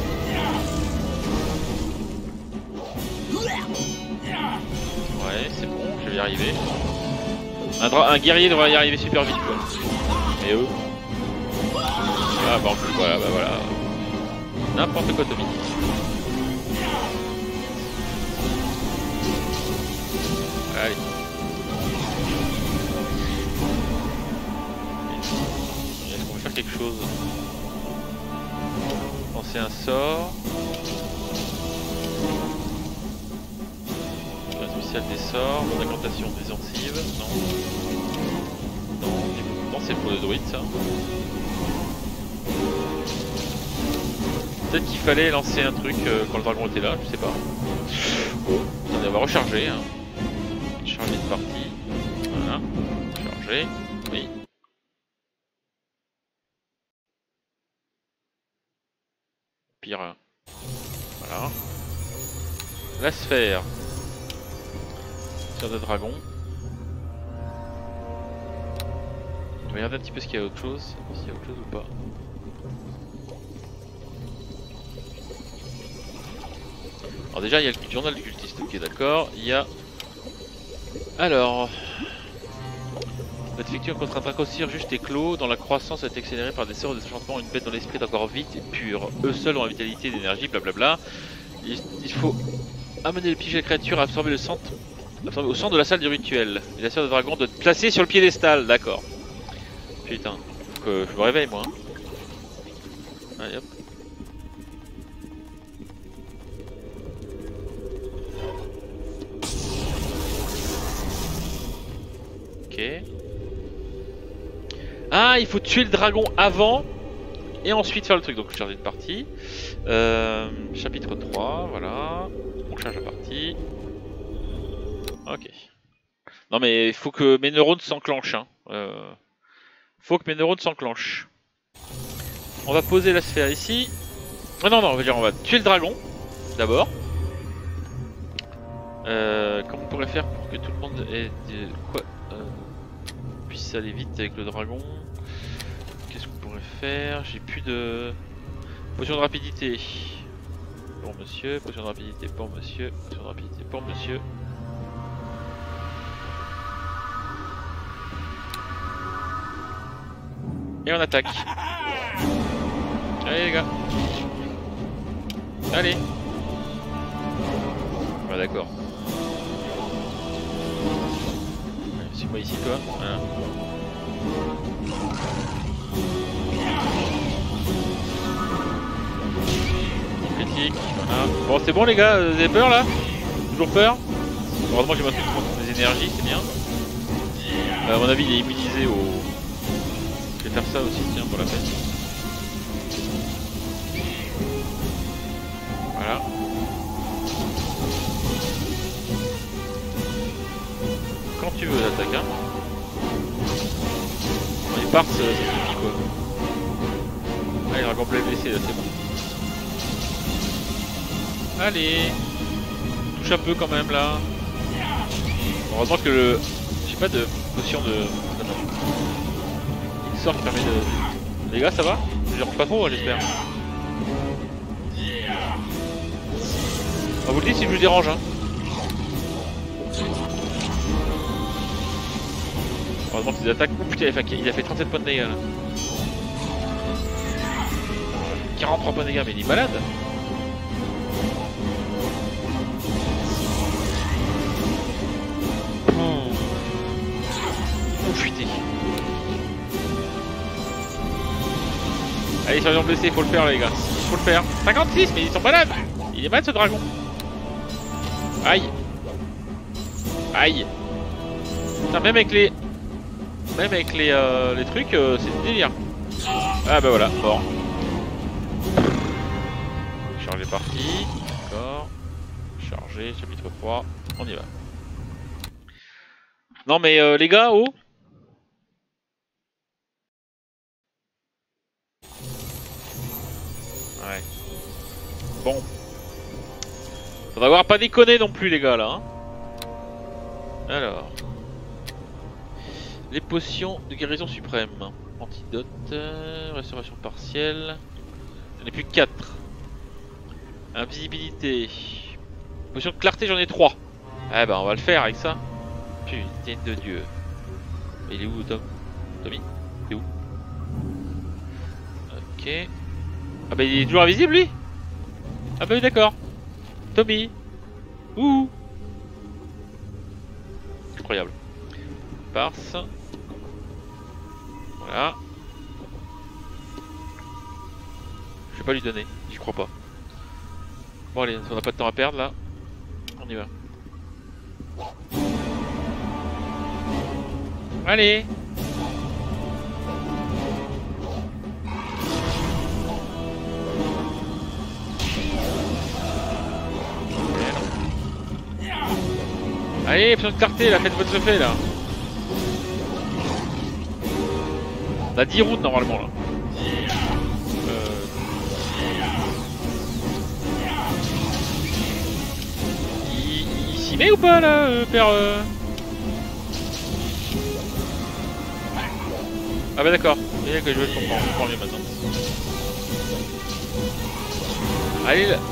Ouais, c'est bon, je vais y arriver. Un, un guerrier devrait y arriver super vite quoi. Et eux. Ah bah voilà, bah voilà. N'importe quoi Tommy. Allez. Est-ce qu'on va faire quelque chose? Lancer un sort. Un spécial des sorts, incantation défensive. Non. Non, non c'est pour le druide ça. Peut-être qu'il fallait lancer un truc euh, quand le dragon était là, je sais pas. Bon, on va recharger. Hein. Charger de partie. Voilà. Charger. Oui. Pire. Voilà. La sphère. Sphère de dragon. Je vais regarder un petit peu ce qu'il y a autre chose. S'il y a autre chose ou pas. Alors déjà il y a le journal du cultiste, ok d'accord, il y a... Alors... L'effectue un contre un dracocire juste éclos, dont la croissance est accélérée par des sorts de désenchantement, une bête dont l'esprit est encore vite et pur. Eux seuls ont la vitalité et l'énergie, blablabla. Il, il faut amener le piège de la créature à absorber le centre, absorber au centre de la salle du rituel. Et la sœur de dragon doit être placée sur le piédestal, d'accord. Putain, faut que je me réveille moi. Allez hop. Ok. Ah, il faut tuer le dragon avant et ensuite faire le truc. Donc je charge une partie. Euh, chapitre trois, voilà. On charge la partie. Ok. Non mais il faut que mes neurones s'enclenchent. Hein. Euh, faut que mes neurones s'enclenchent. On va poser la sphère ici. Oh, non, non, on va dire on va tuer le dragon d'abord. Euh, comment on pourrait faire pour que tout le monde ait des... quoi euh, puisse aller vite avec le dragon? Qu'est-ce qu'on pourrait faire? J'ai plus de... Potion de rapidité. Pour monsieur, potion de rapidité pour monsieur, potion de rapidité pour monsieur. Et on attaque. Allez les gars. Allez. Ah d'accord. Suis-moi ici toi. Voilà. Critique. Voilà. Bon c'est bon les gars, vous avez peur là? Toujours peur? Heureusement j'ai maintenu mes énergies, c'est bien. Euh, à mon avis il est immunisé au... Je vais faire ça aussi, tiens, pour la peine. Voilà. Quand tu veux l'attaque, hein. Les parts, ça suffit quoi. Ah, il dragon bleu blessé là, c'est bon. Allez. Touche un peu quand même là. Heureusement que le... J'ai pas de potion de... Il sort qui permet de... Les gars, ça va? Je dérange pas trop, j'espère. On vous le dit si je vous dérange, hein. Heureusement que ces attaques... Oh putain, il a fait, il a fait trente-sept points de dégâts là. quarante-trois points de dégâts, mais il est malade. Oh, oh putain. Allez, surveillons blessés, faut le faire les gars. Faut le faire. cinquante-six, mais ils sont malades. Il est malade ce dragon. Aïe. Aïe. Putain, même avec les... Même avec les, euh, les trucs, euh, c'est du délire. Ah bah voilà, mort. Charger parti. D'accord. Charger, chapitre trois. On y va. Non mais euh, les gars, oh. Ouais. Bon. Faudra avoir pas déconner non plus les gars là. Hein. Alors. Les potions de guérison suprême. Antidote, euh, restauration partielle. J'en ai plus que quatre. Invisibilité. Potion de clarté, j'en ai trois. Ah bah on va le faire avec ça. Putain de dieu. Il est où Tom Tommy T'es où? Ok. Ah bah il est toujours invisible lui. Ah bah oui d'accord. Tommy. Ouh. Incroyable. Parse. Voilà. Je vais pas lui donner, je crois pas. Bon allez, on a pas de temps à perdre là. On y va. Allez. Allez, besoin de clarté là, faites votre fait là. On a dix routes normalement là. Euh... Il, il s'y met ou pas là, euh, père euh... Ah bah d'accord, c'est que je vais le comprendre, je comprends mieux maintenant. Allez là.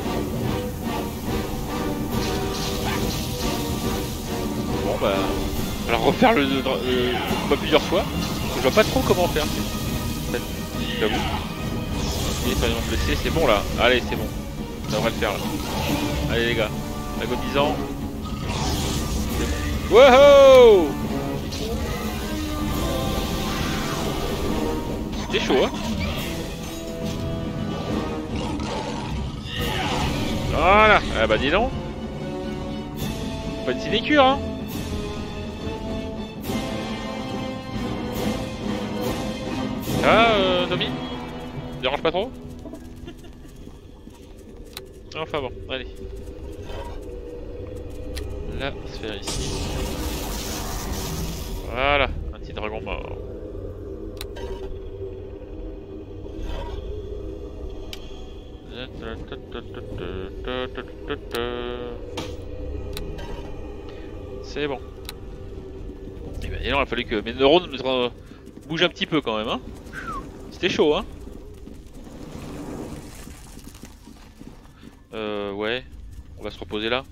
Bon bah... Alors refaire le, le, le combat plusieurs fois. Je vois pas trop comment faire. En fait, j'avoue. Il est pas vraiment blessé, c'est bon là. Allez, c'est bon. Ça devrait le faire là. Allez les gars, agonisant. Bon. Wow! C'était chaud hein. Voilà. Ah bah dis donc. Pas une sinécure hein. Ah, euh, Tommy, dérange pas trop. Enfin bon, allez. La sphère ici. Voilà, un petit dragon mort. C'est bon. Et ben, il a fallu que mes neurones bougent un petit peu quand même, hein. C'était chaud, hein. Euh, ouais. On va se reposer là.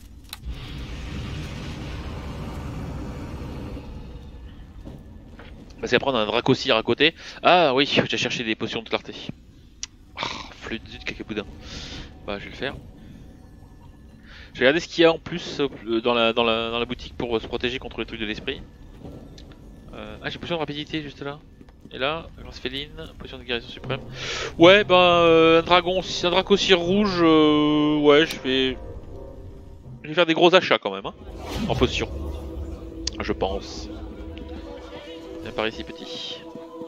Parce qu'après on a un Dracocir à côté. Ah oui, j'ai cherché des potions de clarté. Ah, flûte zut, cacaboudin. Bah, je vais le faire. Je vais regarder ce qu'il y a en plus dans la, dans la, dans la boutique pour se protéger contre les trucs de l'esprit. Euh, ah, j'ai potion de rapidité juste là. Et là, grâce féline, potion de guérison suprême. Ouais, bah, euh, un dragon, un Dracocir rouge, euh, ouais, je vais... Je vais faire des gros achats quand même, hein, en potion. Je pense. Viens par ici, petit.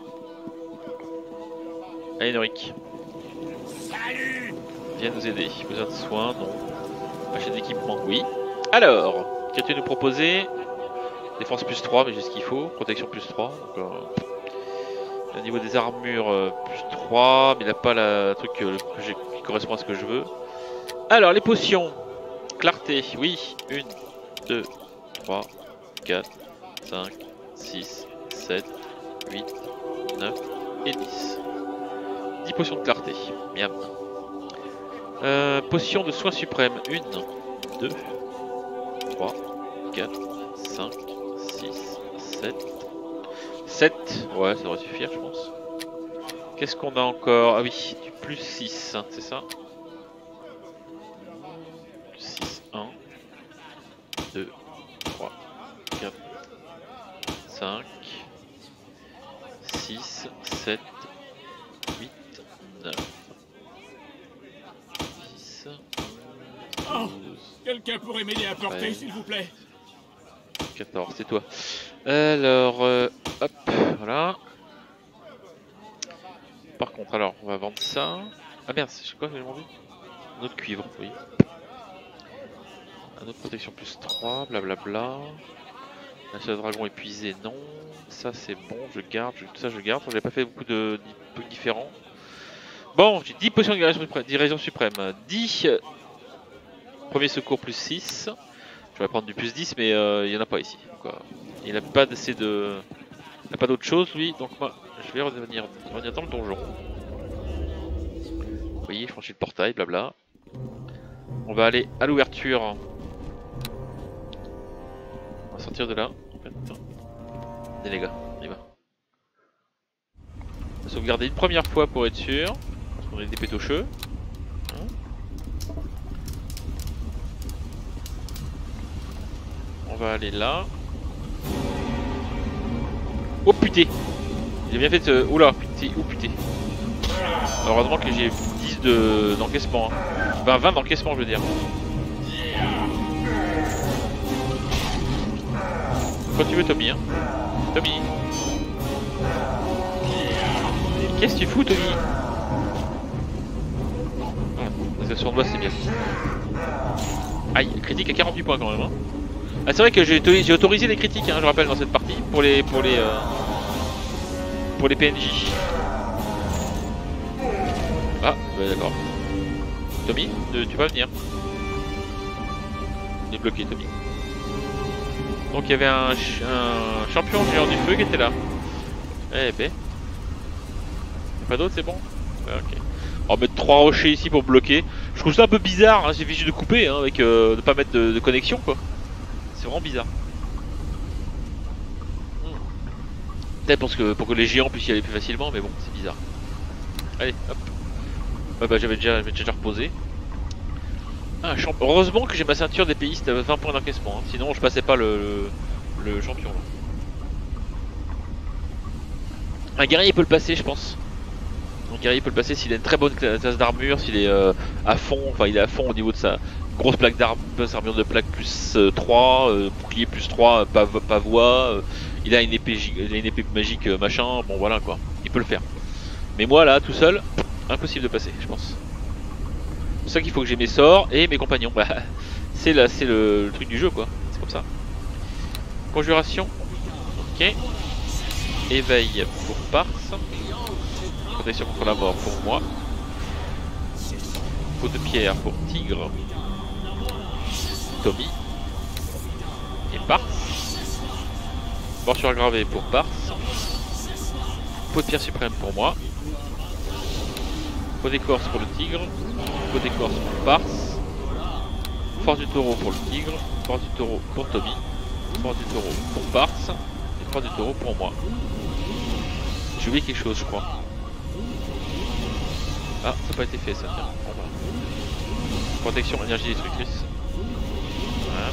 Allez, Noric. Salut. Viens nous aider. Besoin de soins, non. Achat d'équipement, oui. Alors, qu'as-tu nous proposer? Défense plus trois, mais j'ai ce qu'il faut. Protection plus trois. Donc, euh, au niveau des armures, euh, plus trois, mais il n'a pas le truc euh, qui correspond à ce que je veux. Alors, les potions. Clarté, oui. une, deux, trois, quatre, cinq, six, sept, huit, neuf et dix. dix potions de clarté. Miam. Euh, potion de soin suprême. un, deux, trois, quatre, cinq, six, sept. sept. Ouais, ça devrait suffire, je pense. Qu'est-ce qu'on a encore? Ah oui, du plus six, hein, c'est ça? six, un, deux, trois, quatre, cinq, six, sept, huit, neuf, dix, Oh, douze, quelqu'un pourrait m'aider à porter, treize, s'il vous plaît. quatorze, c'est toi. Alors, euh, hop, voilà. Par contre, alors, on va vendre ça. Ah merde, c'est quoi que j'ai demandé? Un autre cuivre, oui. Un autre protection plus trois, blablabla. Un seul dragon épuisé, non. Ça c'est bon, je garde, je, tout ça je garde. J'ai pas fait beaucoup de, de trucs différents. Bon, j'ai dix potions de guérison suprême, dix premier secours plus six. Je vais prendre du plus dix, mais euh, il n'y en a pas ici. Donc, euh, il n'a pas assez de. Il n'a pas d'autre chose lui, donc moi je vais revenir, revenir dans le donjon. Vous voyez, je franchis le portail, blabla. On va aller à l'ouverture. On va sortir de là. En fait. Allez les gars, on y va. On va sauvegarder une première fois pour être sûr. Parce qu'on est des pétocheux. Hein, on va aller là. Oh putain! J'ai bien fait de... Oula, putain, oh putain. Heureusement que j'ai dix d'encaissement. De, hein. Enfin vingt d'encaissement je veux dire. Quand tu veux Tommy hein. Tommy. Qu'est-ce que tu fous Tommy? Voilà, ça sur doigt c'est bien. Aïe, critique à quarante-huit points quand même hein. Ah c'est vrai que j'ai autorisé les critiques hein, je rappelle dans cette partie pour les pour les euh, pour les P N J. Ah bah d'accord. Tommy, tu vas venir. Il est bloqué Tommy. Donc il y avait un, ch un champion géant du feu qui était là. Eh ben. Pas d'autre, c'est bon? Ouais, ok. On va mettre trois rochers ici pour bloquer. Je trouve ça un peu bizarre, hein, j'ai fichu de couper hein, avec euh, de pas mettre de, de connexion quoi. C'est vraiment bizarre. Hmm. Peut-être pour que, pour que les géants puissent y aller plus facilement, mais bon, c'est bizarre. Allez, hop. Ouais, bah j'avais déjà, déjà reposé. Ah, champ... Heureusement que j'ai ma ceinture d'épéiste à vingt points d'encaissement, hein. Sinon je passais pas le, le, le champion. Là. Un guerrier peut le passer, je pense. Un guerrier peut le passer s'il a une très bonne classe d'armure, s'il est euh, à fond, enfin il est à fond au niveau de sa grosse plaque d'armure de plaque plus euh, trois, euh, bouclier plus trois, pav pavois, euh, il a une épée, il a une épée magique euh, machin, bon voilà quoi, il peut le faire. Mais moi là, tout seul, impossible de passer, je pense. C'est pour ça qu'il faut que j'ai mes sorts et mes compagnons. Bah, c'est le, le truc du jeu quoi, c'est comme ça. Conjuration, ok. Éveil pour Pars. Protection contre la mort pour moi. Peau de pierre pour Tigre. Tommy. Et Pars. Morsure aggravée pour Pars. Peau de pierre suprême pour moi. Peau d'écorce pour le Tigre. Peau d'écorce pour Pars. Force du taureau pour le Tigre. Force du taureau pour Tommy. Force du taureau pour Pars. Et force du taureau pour moi. J'ai oublié quelque chose je crois. Ah, ça n'a pas été fait ça, tiens. Bon, bah. Protection énergie destructrice. Voilà.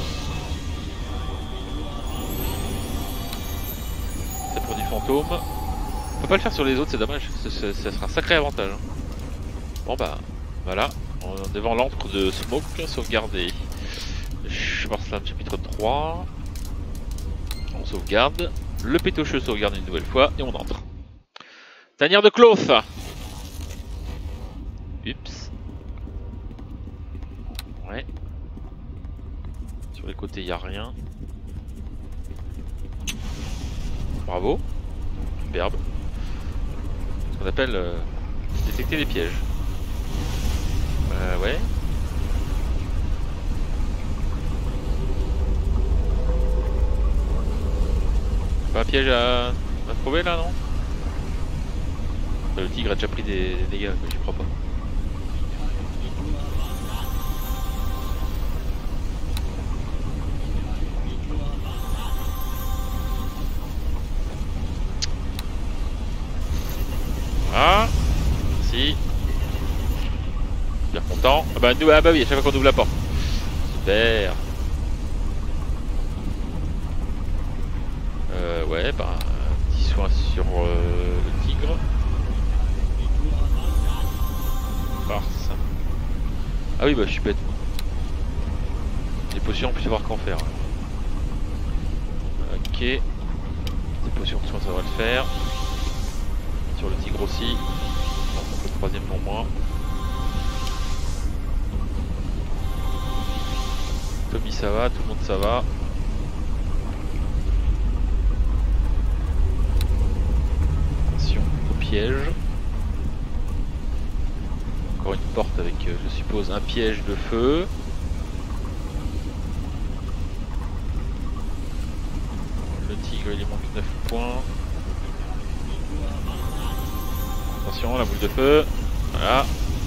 C'est pour du fantôme. On peut pas le faire sur les autres, c'est dommage. Ça sera un sacré avantage. Hein. Bon bah, voilà. On est devant l'encre de Smoke, sauvegarder. Je pense là, chapitre trois. On sauvegarde. Le pétocheux sauvegarde une nouvelle fois et on entre. Tanière de Cloth. Ups. Ouais. Sur les côtés, il n'y a rien. Bravo. Superbe. Ce qu'on appelle euh, détecter les pièges. Euh, ouais. Pas un piège à, à trouver là, non? Le tigre a déjà pris des, des dégâts, j'y crois pas. Ah, si. Bien content. Ah bah, nous, ah bah oui, à chaque fois qu'on ouvre la porte. Super. Euh, ouais, bah, petit soin sur euh, le tigre. Farce. Ah oui, bah, je suis bête. Les potions, on peut savoir qu'en faire. Ok. Des potions de soin, ça va le faire. Sur le tigre aussi. troisième pour moi. Tommy ça va, tout le monde ça va. Attention au piège. Encore une porte avec, euh, je suppose, un piège de feu. Le tigre il lui manque neuf points. Attention, la boule de feu. Voilà.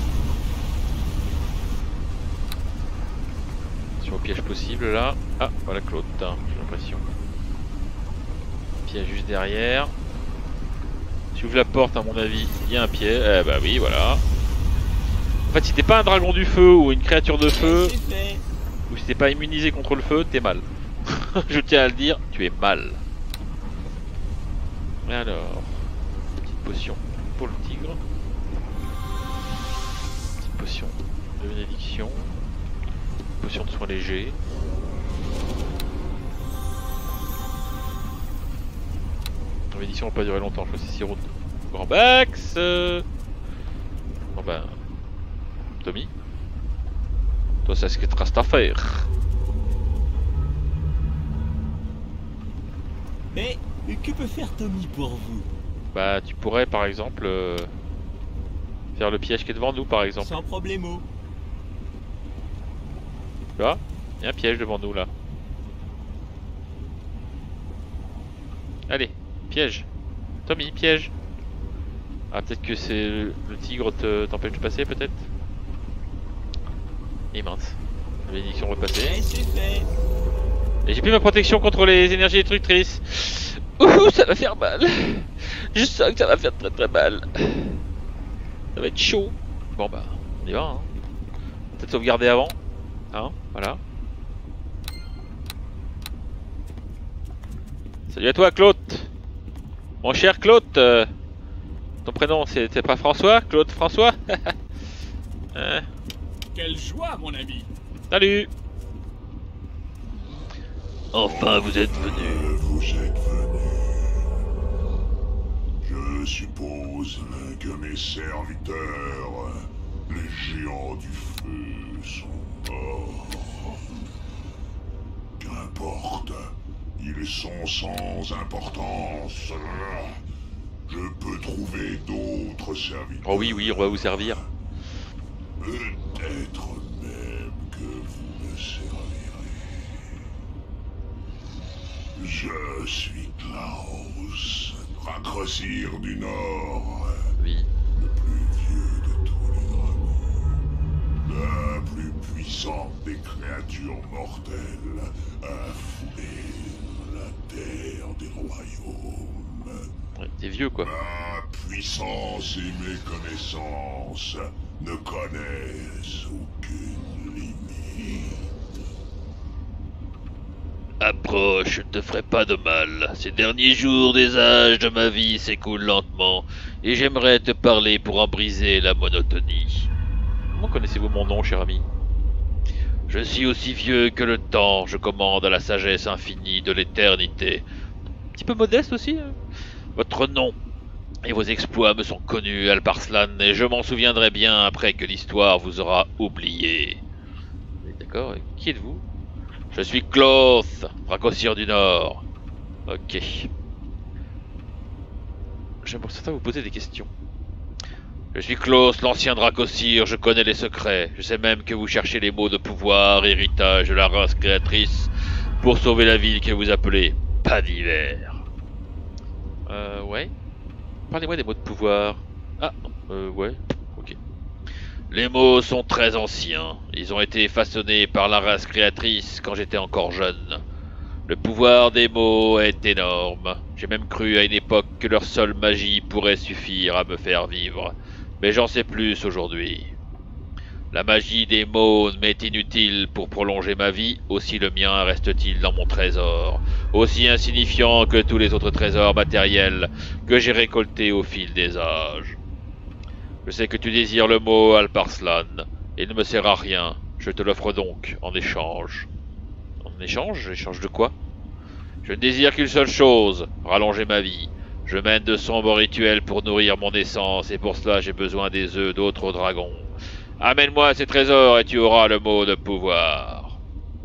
Sur au piège possible là. Ah, voilà Claude, hein, j'ai l'impression. Piège juste derrière. Si j'ouvre la porte, à mon avis, il y a un piège. Eh bah oui, voilà. En fait, si t'es pas un dragon du feu ou une créature de feu, ou si t'es pas immunisé contre le feu, t'es mal. Je tiens à le dire, tu es mal. Et alors, petite potion pour le tigre. Petite potion de bénédiction. Potion de soins légers. La bénédiction va pas durer longtemps, je crois que c'est sirop de grand bax. Bon ben, Tommy, toi c'est ce que te reste à faire. Mais que peut faire Tommy pour vous? Bah tu pourrais par exemple euh, faire le piège qui est devant nous par exemple. Sans problème. Tu vois, il y a un piège devant nous là. Allez, piège. Tommy, piège. Ah peut-être que c'est le, le tigre te, t'empêche de passer peut-être. Et mince. La bénédiction repassée. Et c'est fait. Et j'ai plus ma protection contre les énergies destructrices. Ouh, ça va faire mal. Je sens que ça va faire très très mal. Ça va être chaud. Bon bah, on y va hein. Peut-être sauvegarder avant. Hein, voilà. Salut à toi Claude. Mon cher Claude. euh, Ton prénom c'est pas François? Claude François. hein. Quelle joie, mon ami. Salut. Enfin vous êtes venu. Vous êtes venu. Je suppose que mes serviteurs, les géants du feu, sont morts. Qu'importe, ils sont sans importance. Je peux trouver d'autres serviteurs. Oh oui oui, on va vous servir. Peut-être même que vous me servirez. Je suis Klaus, Drakosir du Nord, Oui. le plus vieux de tous les dragons, la plus puissante des créatures mortelles à fouler la terre des royaumes. Ouais, t'es vieux quoi. Ma puissance et mes connaissances ne connaissent aucune limite. Approche, je ne te ferai pas de mal. Ces derniers jours des âges de ma vie s'écoulent lentement, et j'aimerais te parler pour en briser la monotonie. Comment connaissez-vous mon nom, cher ami? Je suis aussi vieux que le temps, je commande à la sagesse infinie de l'éternité. Un petit peu modeste aussi, hein. Votre nom et vos exploits me sont connus, Alparslan, et je m'en souviendrai bien après que l'histoire vous aura oublié. D'accord, qui êtes-vous? Je suis Kloth, Drakosir du Nord. Ok. J'aime pour certains vous poser des questions. Je suis Kloth, l'ancien Drakosir, je connais les secrets. Je sais même que vous cherchez les mots de pouvoir, héritage de la race créatrice, pour sauver la ville que vous appelez Pas d'hiver. Euh, ouais. Parlez-moi des mots de pouvoir. Ah, euh, ouais, ok. Les mots sont très anciens. Ils ont été façonnés par la race créatrice quand j'étais encore jeune. Le pouvoir des mots est énorme. J'ai même cru à une époque que leur seule magie pourrait suffire à me faire vivre. Mais j'en sais plus aujourd'hui. La magie des mots m'est inutile pour prolonger ma vie, aussi le mien reste-t-il dans mon trésor, aussi insignifiant que tous les autres trésors matériels que j'ai récoltés au fil des âges. Je sais que tu désires le mot Alparslan, et il ne me sert à rien, je te l'offre donc en échange. En échange? Échange de quoi? Je ne désire qu'une seule chose, rallonger ma vie. Je Je mène de sombres rituels pour nourrir mon essence, et pour cela j'ai besoin des œufs d'autres dragons. Amène-moi ces trésors et tu auras le mot de pouvoir.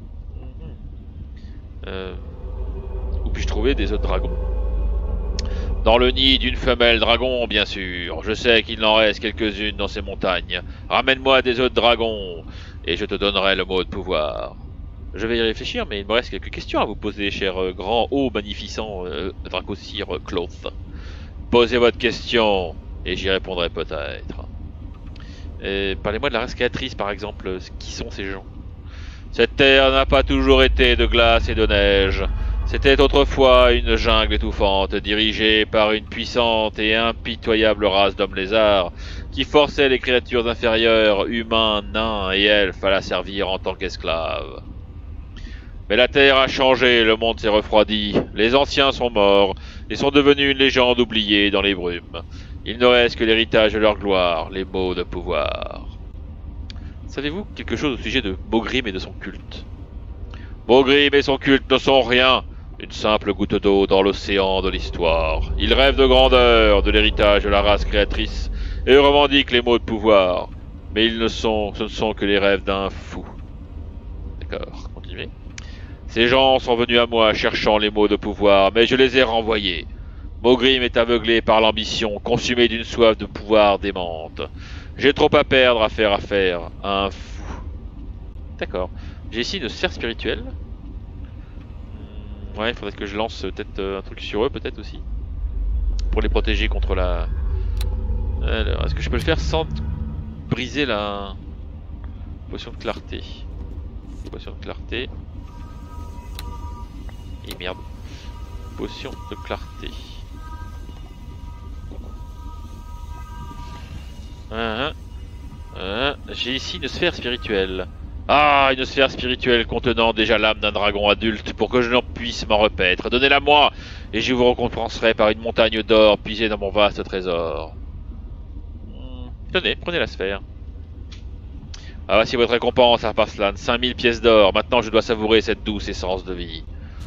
Euh... Où puis-je trouver des œufs de dragon? Dans le nid d'une femelle dragon, bien sûr. Je sais qu'il en reste quelques-unes dans ces montagnes. Ramène-moi des œufs de dragon, et je te donnerai le mot de pouvoir. Je vais y réfléchir, mais il me reste quelques questions à vous poser, cher euh, grand, haut, magnificent euh, Dracosir euh, Cloth. Posez votre question, et j'y répondrai peut-être. Parlez-moi de la race créatrice, par exemple. Qui sont ces gens? Cette terre n'a pas toujours été de glace et de neige. C'était autrefois une jungle étouffante, dirigée par une puissante et impitoyable race d'hommes lézards, qui forçait les créatures inférieures, humains, nains et elfes, à la servir en tant qu'esclaves. Mais la terre a changé, le monde s'est refroidi, les anciens sont morts, et sont devenus une légende oubliée dans les brumes. Il ne reste que l'héritage de leur gloire, les mots de pouvoir. Savez-vous quelque chose au sujet de Maugrim et de son culte? Maugrim et son culte ne sont rien, une simple goutte d'eau dans l'océan de l'histoire. Ils rêvent de grandeur, de l'héritage de la race créatrice, et revendiquent les mots de pouvoir. Mais ils ne sont, ce ne sont que les rêves d'un fou. D'accord, continuez. Ces gens sont venus à moi cherchant les mots de pouvoir, mais je les ai renvoyés. Maugrim est aveuglé par l'ambition, consumé d'une soif de pouvoir démente. J'ai trop à perdre à faire affaire à un fou. D'accord. J'ai ici une sphère spirituelle. Ouais, il faudrait que je lance peut-être un truc sur eux, peut-être aussi. Pour les protéger contre la... Alors, est-ce que je peux le faire sans briser la... Potion de clarté. Potion de clarté. Et merde. Potion de clarté. Uh-huh. Uh-huh. J'ai ici une sphère spirituelle. Ah, une sphère spirituelle contenant déjà l'âme d'un dragon adulte pour que je n'en puisse m'en repaître. Donnez-la moi et je vous récompenserai par une montagne d'or puisée dans mon vaste trésor. Hmm. Tenez, prenez la sphère. Ah, voici votre récompense, Arpaslan. cinq mille pièces d'or. Maintenant, je dois savourer cette douce essence de vie.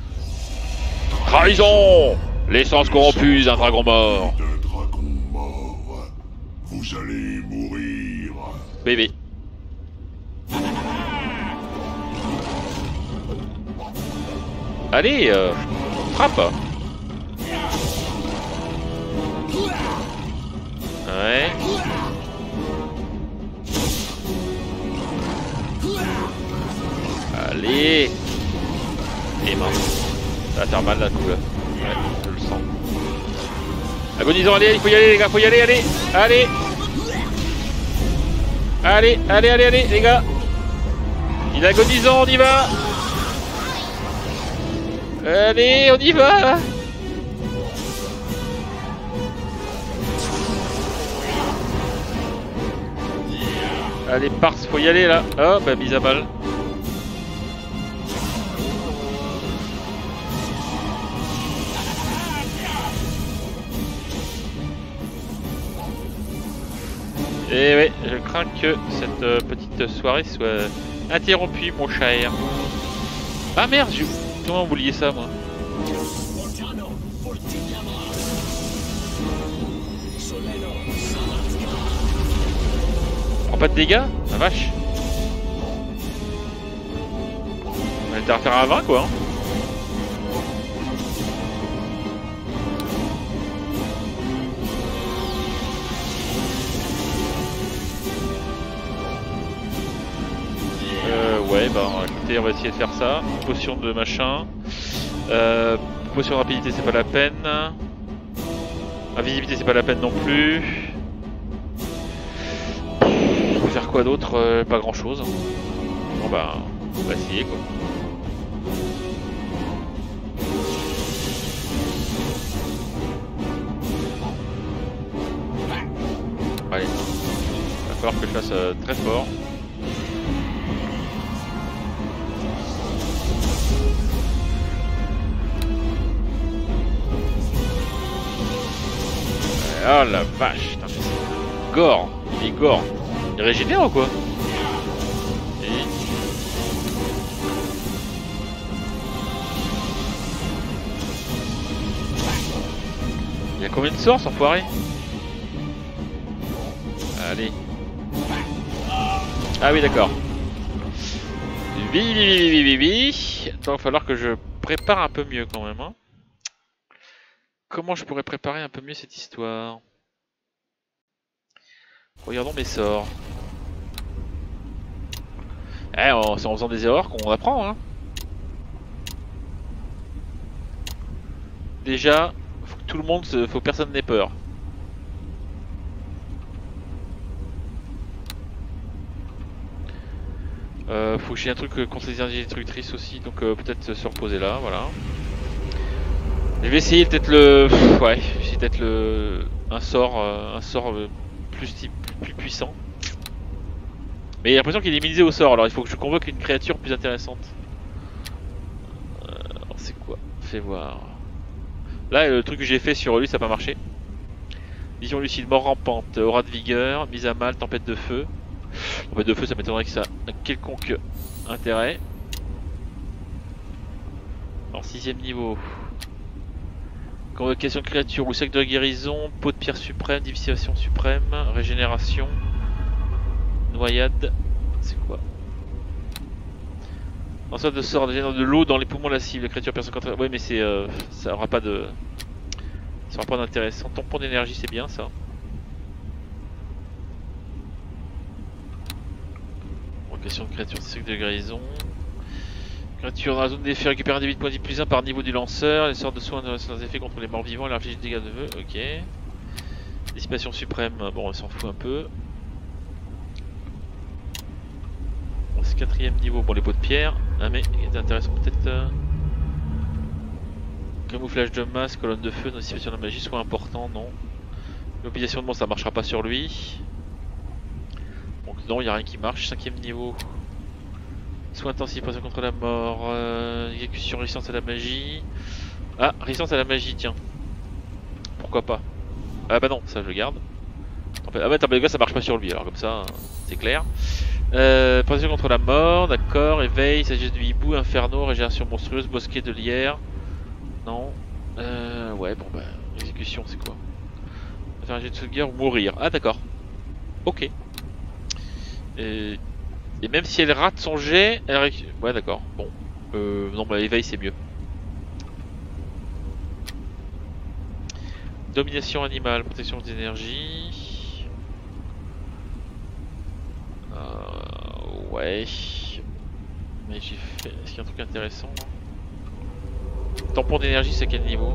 Trahison! L'essence corrompue d'un dragon mort. D'un dragon mort. Vous allez mourir. Bébé. Allez, euh, frappe. Ouais. Allez. Et mince. Ça va faire mal d'un coup là. Ouais, je le sens. Agonisons, allez, il faut y aller les gars, faut y aller, allez. Allez. Allez, allez, allez, allez, les gars. Il est agonisant, on y va. Allez, on y va. Allez, Pars, faut y aller là. Oh, bah mise à balle. Et ouais, je crains que cette euh, petite soirée soit interrompue, mon cher. Ah merde, j'ai... comment oublié ça, moi? Prends pas de dégâts? La vache. On a intérêt à faire un vingt, quoi. Hein. Ouais, bah écoutez, on va essayer de faire ça. Potion de machin. Euh, potion de rapidité, c'est pas la peine. Invisibilité, c'est pas la peine non plus. On peut faire quoi d'autre? euh, Pas grand chose. Bon bah, on va essayer quoi. Allez. Il va falloir que je fasse euh, très fort. Oh la vache, putain, c'est gore, il est gore. Il régénère ou quoi? Et... il a combien de sorts, cet enfoiré? Allez. Ah oui, d'accord. Oui, oui, oui, oui, oui, oui. Donc, il va falloir que je prépare un peu mieux quand même. Hein. Comment je pourrais préparer un peu mieux cette histoire? Regardons mes sorts. Eh, c'est en faisant des erreurs qu'on apprend. Hein. Déjà, faut que tout le monde, se... faut que personne n'ait peur. Euh, faut que j'ai un truc contre les énergies destructrices aussi, donc euh, peut-être se reposer là, voilà. Je vais essayer peut-être le, Pff, ouais, j'ai peut-être le, un sort, euh, un sort euh, plus type, plus puissant. Mais j'ai l'impression qu'il est minimisé au sort, alors il faut que je convoque une créature plus intéressante. Euh, c'est quoi? Fais voir. Là, le truc que j'ai fait sur lui, ça n'a pas marché. Vision lucide, mort rampante, aura de vigueur, mise à mal, tempête de feu. Tempête de feu, ça m'étonnerait que ça ait un quelconque intérêt. En sixième niveau. Convocation de créature ou sac de guérison, peau de pierre suprême, divination suprême, régénération, noyade. C'est quoi? En sorte de sort de l'eau dans les poumons de la cible, la créature personne contre. Ouais, mais c'est, euh, ça aura pas de, ça aura pas d'intérêt. Sans tampon d'énergie, c'est bien ça. Convocation de créature, sac de guérison. Créature dans la zone d'effet récupère un débit de points de vie plus un par niveau du lanceur. Les sorts de soins de leurs effets contre les morts vivants et l'argile de dégâts de vœux. Ok. Dissipation suprême. Bon, on s'en fout un peu. Bon, c'est quatrième niveau. Bon, les pots de pierre. Ah, mais il est intéressant peut-être. Euh... Camouflage de masse, colonne de feu, dissipation de la magie, soit important. Non. L'obligation de monstre, ça marchera pas sur lui. Donc, non, il n'y a rien qui marche. Cinquième niveau. Soin intensif, pression contre la mort, euh, exécution, résistance à la magie. Ah, résistance à la magie, tiens. Pourquoi pas? Ah bah non, ça je le garde. Ah bah attends, mais le gars ça marche pas sur lui, alors comme ça, c'est clair. Euh, pression contre la mort, d'accord. Éveil, sagesse du hibou, inferno, régénération monstrueuse, bosquet de lierre. Non. Euh, ouais, bon bah, exécution c'est quoi? Faire un jet de sauvegarde ou mourir. Ah d'accord. Ok. Euh... Et même si elle rate son jet, elle récupère. Ouais, d'accord. Bon. Euh, non, bah, éveil, c'est mieux. Domination animale, protection d'énergie. Euh, ouais. Mais j'ai fait. Est-ce qu'il y a un truc intéressant? Tampon d'énergie, c'est quel niveau?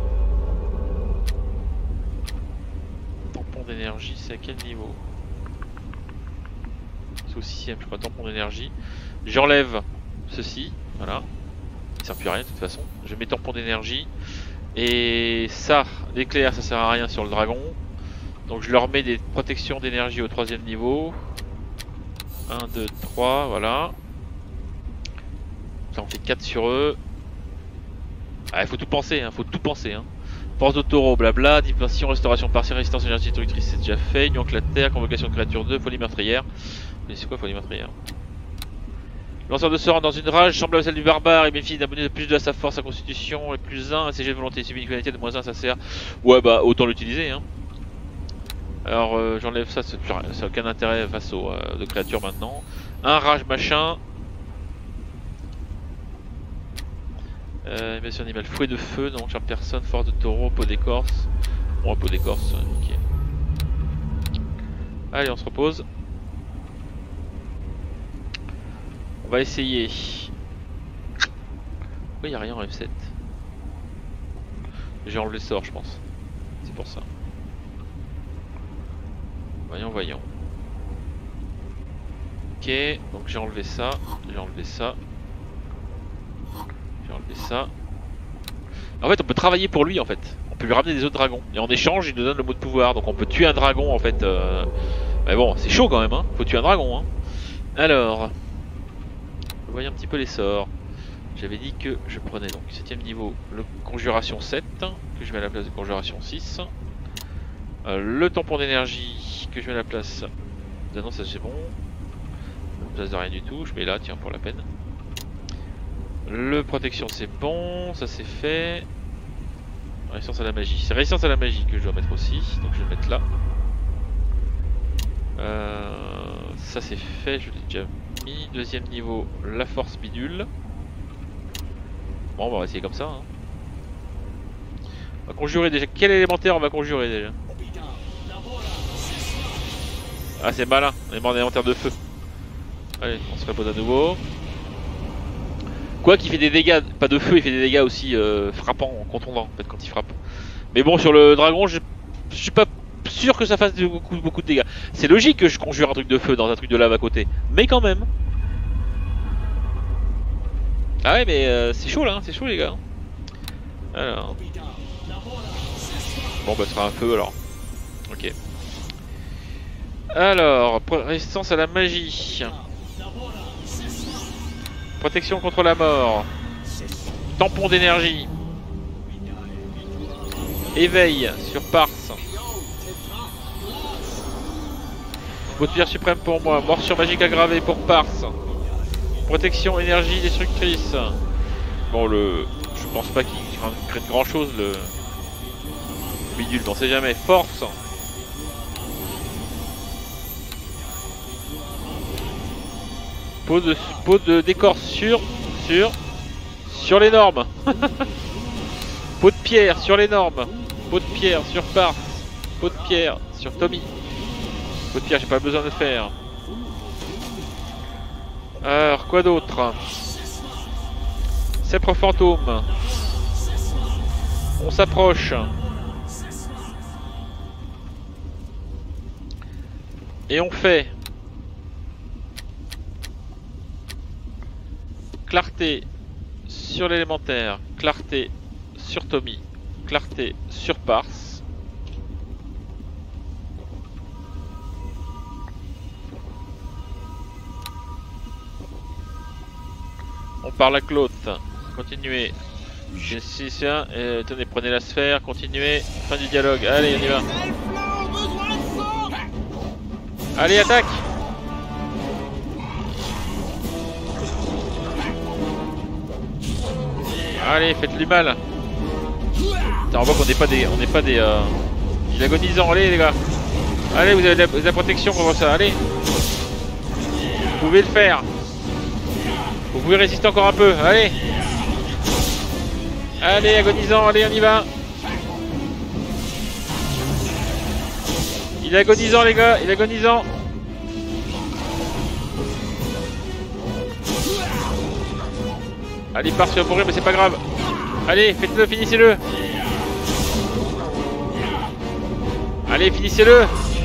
Tampon d'énergie, c'est à quel niveau? C'est au sixième, je crois, tampon d'énergie. J'enlève ceci, voilà. Il sert plus à rien de toute façon. Je mets tampon d'énergie. Et ça, l'éclair, ça sert à rien sur le dragon. Donc je leur mets des protections d'énergie au troisième niveau. un, deux, trois, voilà. Ça en fait quatre sur eux. Ah, il faut tout penser, il hein, faut tout penser. Hein. Force de taureau, blabla, dimension, restauration partielle, résistance énergie destructrice, c'est déjà fait. Union avec la terre, convocation de créature deux, folie meurtrière. Mais c'est quoi folie meurtrière? Lanceur de sort dans une rage, semble à celle du barbare, il bénéficie d'un bonus de plus deux à sa force, sa constitution, et plus un, et ses jets de volonté, subit une qualité de moins un, ça sert. Ouais bah autant l'utiliser hein. Alors euh, j'enlève ça, ça n'a aucun intérêt face aux euh, de créatures maintenant. Un rage machin. Euh, émission animale, fouet de feu, donc charme personne, force de taureau, peau d'écorce. Bon, peau d'écorce, ok. Allez, on se repose. On va essayer. Pourquoi il n'y a rien en F sept? J'ai enlevé le sort, je pense. C'est pour ça. Voyons, voyons. Ok, donc j'ai enlevé ça. J'ai enlevé ça. J'ai enlevé ça. En fait, on peut travailler pour lui en fait. On peut lui ramener des autres dragons. Et en échange, il nous donne le mot de pouvoir. Donc on peut tuer un dragon en fait. Euh... Mais bon, c'est chaud quand même. Hein. Faut tuer un dragon. Hein. Alors, voyons un petit peu les sorts. J'avais dit que je prenais donc septième niveau le conjuration sept, que je mets à la place de conjuration six. Euh, le tampon d'énergie que je mets à la place. Ah non, ça c'est bon. À la place de rien du tout. Je mets là, tiens, pour la peine. Le protection c'est bon, ça c'est fait. Résistance à la magie. C'est résistance à la magie que je dois mettre aussi, donc je vais le mettre là. Euh, ça c'est fait, je l'ai déjà mis. Deuxième niveau, la force bidule. Bon, on va essayer comme ça. Hein. On va conjurer déjà. Quel élémentaire on va conjurer déjà? Ah, c'est malin, on est mort d'élémentaire de feu. Allez, on se repose à nouveau. Quoi qu'il fait des dégâts, pas de feu, il fait des dégâts aussi euh, frappants, contondants en fait quand il frappe. Mais bon, sur le dragon, je, je suis pas sûr que ça fasse de, beaucoup, beaucoup de dégâts. C'est logique que je conjure un truc de feu dans un truc de lave à côté, mais quand même. Ah ouais, mais euh, c'est chaud là, hein, c'est chaud les gars. Alors. Bon bah ce sera un feu alors. Ok. Alors, résistance à la magie. Protection contre la mort. Tampon d'énergie. Éveil sur Parse. Mot de pierre suprême pour moi. Morsure magique aggravée pour Parse. Protection énergie destructrice. Bon, le. Je pense pas qu'il crée grand chose le. Bidule, on sait jamais. Force. Peau de, peau de d'écorce sur, sur, sur les normes. Peau de pierre sur les normes. Peau de pierre sur Parse. Peau de pierre sur Tommy. Peau de pierre, j'ai pas besoin de le faire. Alors, quoi d'autre? Sceptre fantôme. On s'approche. Et on fait clarté sur l'élémentaire, clarté sur Tommy, clarté sur Parse. On parle à Claude. Continuez. J'ai six un. Euh, tenez, prenez la sphère. Continuez. Fin du dialogue. Allez, on y va. Allez, attaque. Allez, faites-lui mal. Putain, on voit qu'on n'est pas des, on n'est pas des, euh, des agonisants. Allez, les gars. Allez, vous avez de la, vous avez de la protection pour ça. Allez. Vous pouvez le faire. Vous pouvez résister encore un peu. Allez. Allez, agonisant. Allez, on y va. Il est agonisant, les gars. Il est agonisant. Allez, il part sur mourir, mais c'est pas grave. Allez, faites-le, finissez-le. Allez, finissez-le.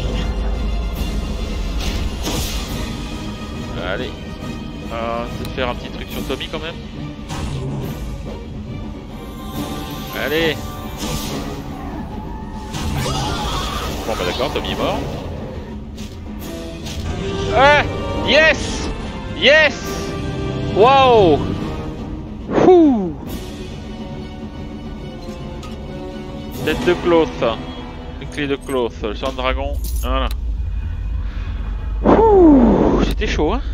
Allez. Euh, peut-être faire un petit truc sur Tommy quand même. Allez. Bon bah d'accord, Tommy est mort. Ah, yes. Yes. Wow. Ouh. Tête de Cloth. Une clé de Cloth. Le sang de dragon. Voilà. C'était chaud, hein.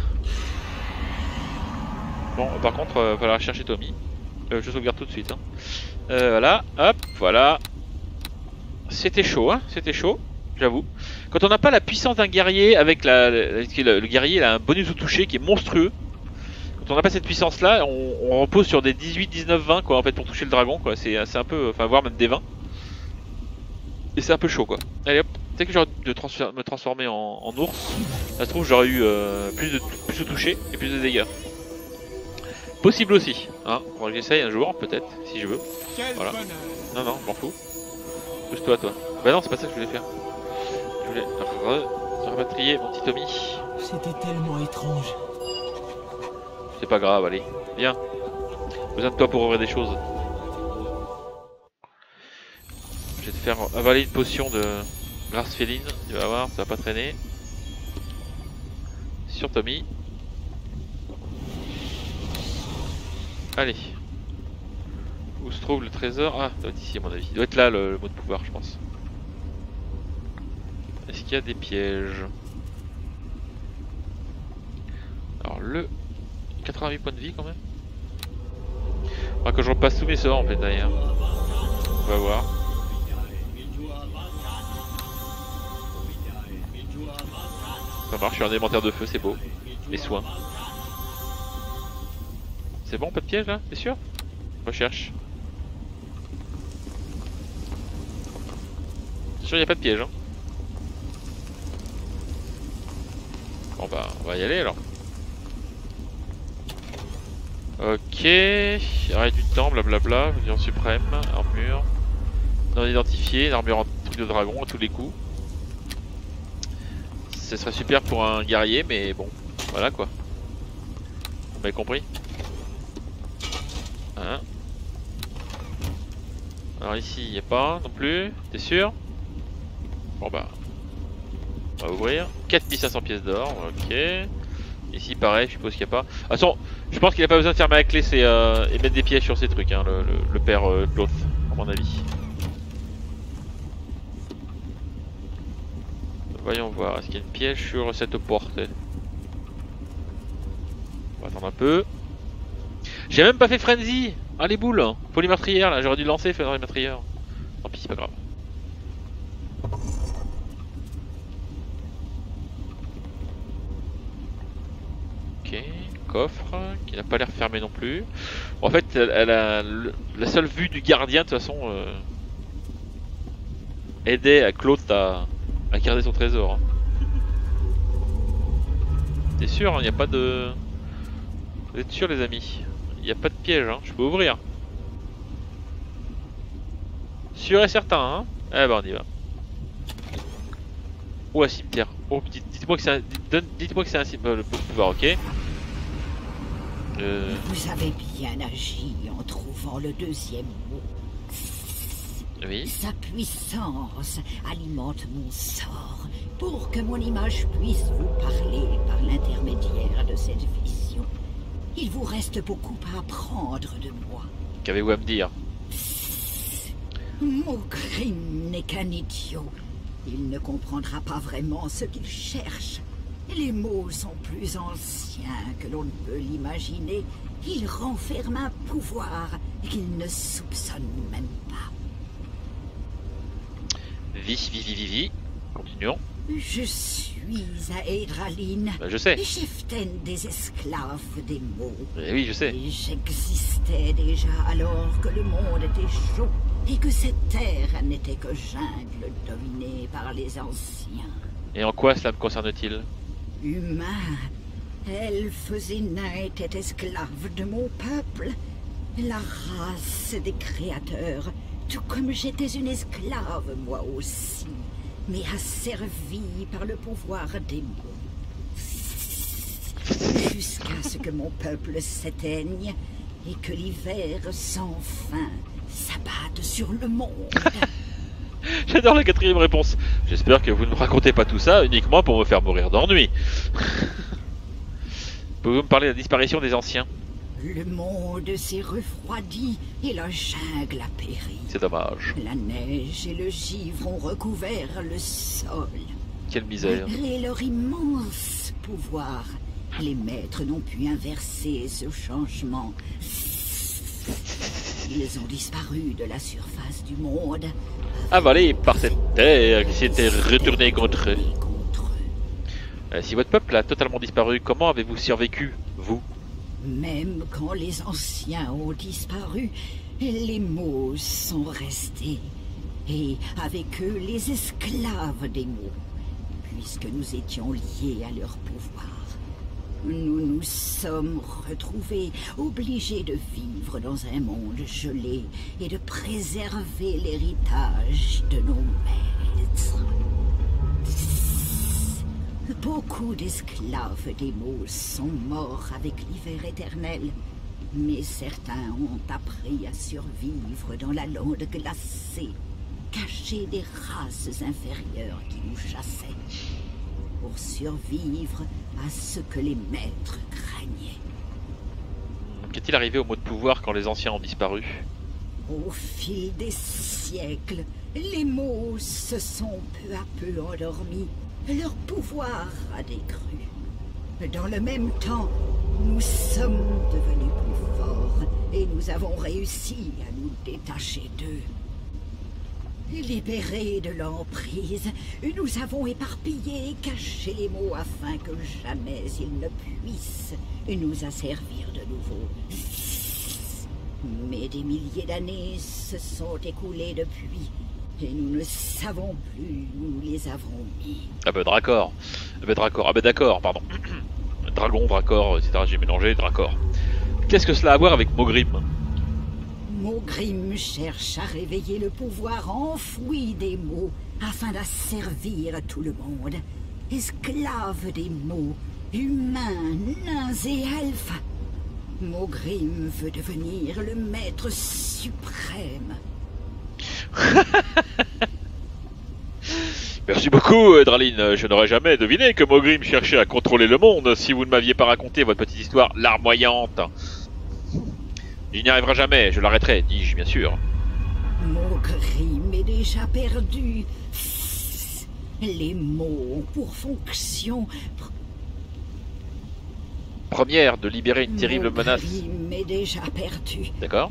Bon, par contre, euh, il va falloir chercher Tommy. Euh, je sauvegarde tout de suite. Hein. Euh, voilà, hop, voilà. C'était chaud, hein. C'était chaud, j'avoue. Quand on n'a pas la puissance d'un guerrier avec la, la, la, le guerrier, il a un bonus au toucher qui est monstrueux. Quand on n'a pas cette puissance là, on, on repose sur des dix-huit, dix-neuf, vingt quoi en fait pour toucher le dragon quoi. C'est un peu, enfin voire même des vingt. Et c'est un peu chaud quoi. Allez hop, peut-être que j'aurais dû transfer me transformer en, en ours. Ça se trouve j'aurais eu euh, plus, de, plus de toucher et plus de dégâts. Possible aussi, hein. Faudra que j'essaye un jour peut-être, si je veux. Voilà. Non non, je m'en fous. Pousse-toi toi. Bah non, c'est pas ça que je voulais faire. Je voulais re rapatrier mon petit Tommy. C'était tellement étrange. C'est pas grave, allez, viens. Besoin de toi pour ouvrir des choses. Je vais te faire avaler une potion de grâce féline. Tu vas voir, ça va pas traîner. Sur Tommy. Allez. Où se trouve le trésor? Ah, ça doit être ici à mon avis. Il doit être là le, le mot de pouvoir, je pense. Est-ce qu'il y a des pièges? Alors le... quatre-vingt-huit points de vie quand même. Faudra que je repasse tous mes sorts en fait d'ailleurs. On va voir. Ça marche, je suis un élémentaire de feu, c'est beau. Les soins. C'est bon, pas de piège là, t'es sûr? Recherche. C'est sûr, il n'y a pas de piège. Hein. Bon bah, on va y aller alors. Ok, arrêt du temps, blablabla, vision suprême, armure. Non identifié, une armure en truc de dragon à tous les coups. Ce serait super pour un guerrier, mais bon, voilà quoi. Vous m'avez compris? Hein? Alors ici, il n'y a pas non plus, t'es sûr? Bon bah, on va ouvrir. quatre mille cinq cents pièces d'or, ok. Ici pareil, je suppose qu'il n'y a pas. Attention, je pense qu'il n'a pas besoin de fermer la clé c'est, euh, et mettre des pièges sur ces trucs, hein, le, le, le père euh, Cloth, à mon avis. Voyons voir, est-ce qu'il y a une piège sur cette porte? On va attendre un peu. J'ai même pas fait Frenzy. Ah les boules, folie meurtrière là, j'aurais dû lancer folie meurtrière. Tant pis, c'est pas grave. Ok, coffre, qui n'a pas l'air fermé non plus. En fait, elle, elle a le, la seule vue du gardien de toute façon euh, aidait à Claude à, à garder son trésor. Hein. T'es sûr, il hein, n'y a pas de... Vous êtes sûr les amis? Il n'y a pas de piège, hein, je peux ouvrir. Sûr et certain, hein. Eh ben on y va. Oh un cimetière. Oh dites-moi que c'est un... Dites-moi que c'est un cimetière. Le pouvoir, ok. Euh... Vous avez bien agi en trouvant le deuxième mot. Oui. Sa puissance alimente mon sort pour que mon image puisse vous parler par l'intermédiaire de cette vision. Il vous reste beaucoup à apprendre de moi. Qu'avez-vous à me dire? Maugrim n'est qu'un idiot. Il ne comprendra pas vraiment ce qu'il cherche. Les mots sont plus anciens que l'on ne peut l'imaginer. Il renferme un pouvoir qu'il ne soupçonne même pas. Vie, vie, vie, vie, vie. Continuons. Je suis à Eidraline, Bah, je sais. cheftaine des esclaves des mots. Eh oui, je sais. Et j'existais déjà alors que le monde était chaud et que cette terre n'était que jungle dominée par les anciens. Et en quoi cela me concerne-t-il? Humains, elfes et nains étaient esclaves de mon peuple, la race des créateurs, tout comme j'étais une esclave moi aussi, mais asservie par le pouvoir des mots. Jusqu'à ce que mon peuple s'éteigne et que l'hiver sans fin s'abatte sur le monde. J'adore la quatrième réponse. J'espère que vous ne me racontez pas tout ça uniquement pour me faire mourir d'ennui. Pouvez-vous me parler de la disparition des anciens? Le monde s'est refroidi et la jungle a péri. C'est dommage. La neige et le givre ont recouvert le sol. Quelle misère. Malgré leur immense pouvoir, les maîtres n'ont pu inverser ce changement. Ils ont disparu de la surface du monde. Avalés par cette terre qui s'était retournée contre eux. Contre eux. Euh, si votre peuple a totalement disparu, comment avez-vous survécu, vous? Même quand les anciens ont disparu, les mots sont restés. Et avec eux, les esclaves des mots, puisque nous étions liés à leur pouvoir. Nous nous sommes retrouvés, obligés de vivre dans un monde gelé et de préserver l'héritage de nos maîtres. Beaucoup d'esclaves des mots sont morts avec l'hiver éternel, mais certains ont appris à survivre dans la lande glacée, cachés des races inférieures qui nous chassaient, pour survivre à ce que les maîtres craignaient. Qu'est-il arrivé au mot de pouvoir quand les anciens ont disparu? Au fil des siècles, les mots se sont peu à peu endormis. Leur pouvoir a décru. Dans le même temps, nous sommes devenus plus forts et nous avons réussi à nous détacher d'eux. Libérés de l'emprise, nous avons éparpillé et caché les mots afin que jamais ils ne puissent nous asservir de nouveau. Mais des milliers d'années se sont écoulées depuis, et nous ne savons plus où nous les avons mis. Ah bah Dracor, ah bah Dracor, ah bah d'accord, pardon. Dragon, Dracor, et cetera. J'ai mélangé, Dracor. Qu'est-ce que cela a à voir avec Mogrim? Mogrim cherche à réveiller le pouvoir enfoui des mots afin d'asservir tout le monde. Esclaves des mots, humains, nains et elfes. Mogrim veut devenir le maître suprême. Merci beaucoup, Draline. Je n'aurais jamais deviné que Mogrim cherchait à contrôler le monde si vous ne m'aviez pas raconté votre petite histoire larmoyante. Il n'y arrivera jamais, je l'arrêterai, dis-je, bien sûr. Mogrim est déjà perdu. Les mots ont pour fonction... Première, de libérer une terrible menace. Mogrim est déjà perdu. D'accord.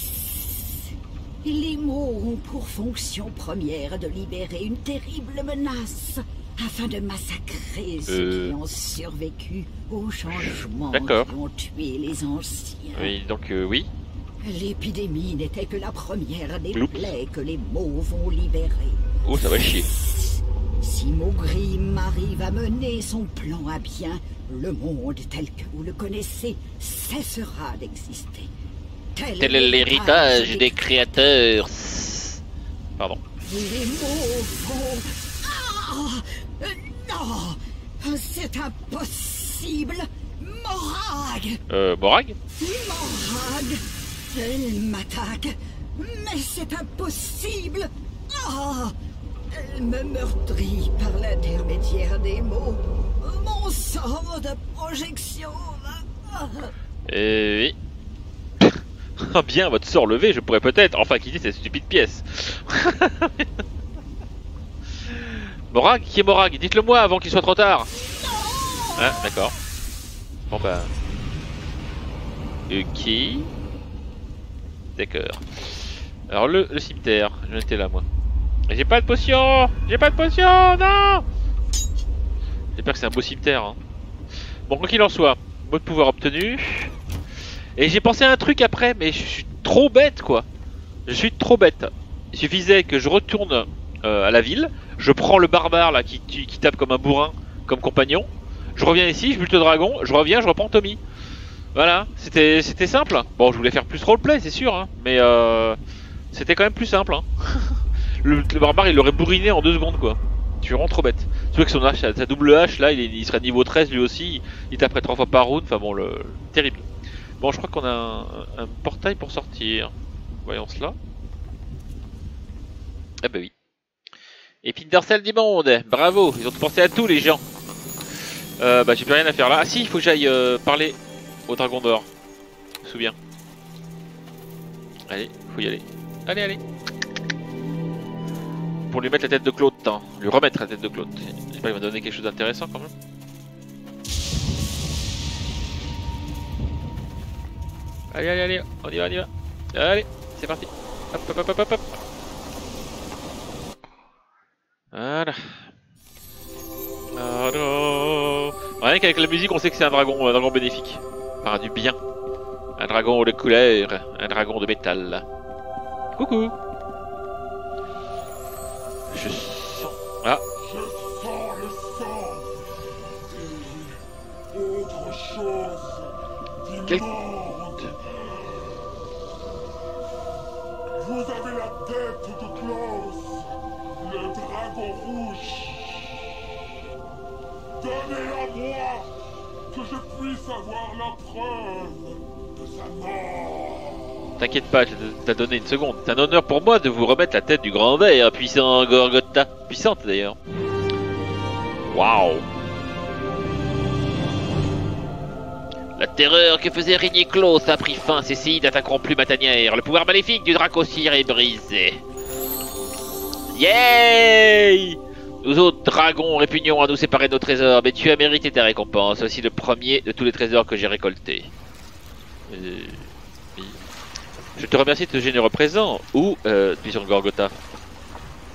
Les mots ont pour fonction première de libérer une terrible menace afin de massacrer ceux euh... qui ont survécu aux changements qui ont tué les anciens. Oui, donc euh, oui. L'épidémie n'était que la première des Oups. plaies que les mots vont libérer. Oh, ça va chier. Si Mogrim arrive à mener son plan à bien, le monde tel que vous le connaissez cessera d'exister. Tel, Tel est l'héritage des, des créateurs. Pardon. Les mots vont... Ah, non, c'est impossible. Morag. Euh, Morag Morag. Elle m'attaque. Mais c'est impossible. Ah, elle me meurtrit par l'intermédiaire des mots. Mon sort de projection. Ah. Euh, oui. Ah bien, votre sort levé, je pourrais peut-être enfin quitter cette stupide pièce. Morag, qui est Morag? Dites-le moi avant qu'il soit trop tard. Ah, d'accord. Bon bah... Ok... D'accord. Alors le, le cimetière, j'en étais là moi. J'ai pas de potion. J'ai pas de potion, non. J'espère que c'est un beau cimetière. Hein. Bon, quoi qu'il en soit, mot de pouvoir obtenu. Et j'ai pensé à un truc après, mais je suis trop bête quoi. Je suis trop bête. Il suffisait que je retourne euh, à la ville, je prends le barbare là qui, qui, qui tape comme un bourrin, comme compagnon. Je reviens ici, je bute le dragon, je reviens, je reprends Tommy. Voilà, c'était c'était simple. Bon, je voulais faire plus roleplay, c'est sûr, hein, mais euh, c'était quand même plus simple. Hein. le, le barbare, il l'aurait bourriné en deux secondes, quoi. Tu rends trop bête. Tu vois que son hache, sa double hache, là, il, est, il serait niveau treize lui aussi. Il taperait trois fois par round. Enfin bon, le, le terrible. Bon, je crois qu'on a un, un portail pour sortir. Voyons cela. Ah bah oui. Épine dorsale du monde. Bravo, ils ont pensé à tout, les gens. Euh, bah j'ai plus rien à faire là. Ah si, il faut que j'aille euh, parler au dragon d'or. Je me souviens. Allez, faut y aller. Allez, allez. Pour lui mettre la tête de Claude, hein. Lui remettre la tête de Claude. J'espère qu'il va donner quelque chose d'intéressant quand même. Allez, allez, allez, on y va, on y va. Allez, c'est parti. Hop, hop, hop, hop, hop, hop. Voilà. Alors... Rien qu'avec la musique, on sait que c'est un dragon, un dragon bénéfique. Enfin, du bien. Un dragon de couleur, un dragon de métal. Coucou. Je sens... Ah. Je sens le sang. Et autre chose Quel... d'immonde. Vous avez la tête de Klaus, le dragon rouge. Donnez-la moi, que je puisse avoir la preuve de sa mort. T'inquiète pas, je t'ai donné une seconde. C'est un honneur pour moi de vous remettre la tête du grand ver, puissant Gorgotha. Puissante d'ailleurs. Waouh. La terreur que faisait régner Klaus a pris fin, ces Sith n'attaqueront plus ma tanière. Le pouvoir maléfique du Dracosir est brisé. Yay! Nous autres dragons répugnons à nous séparer de nos trésors, mais tu as mérité ta récompense. Voici le premier de tous les trésors que j'ai récoltés. Euh... Je te remercie de ce généreux présent. Où, euh, puissant Gorgotha?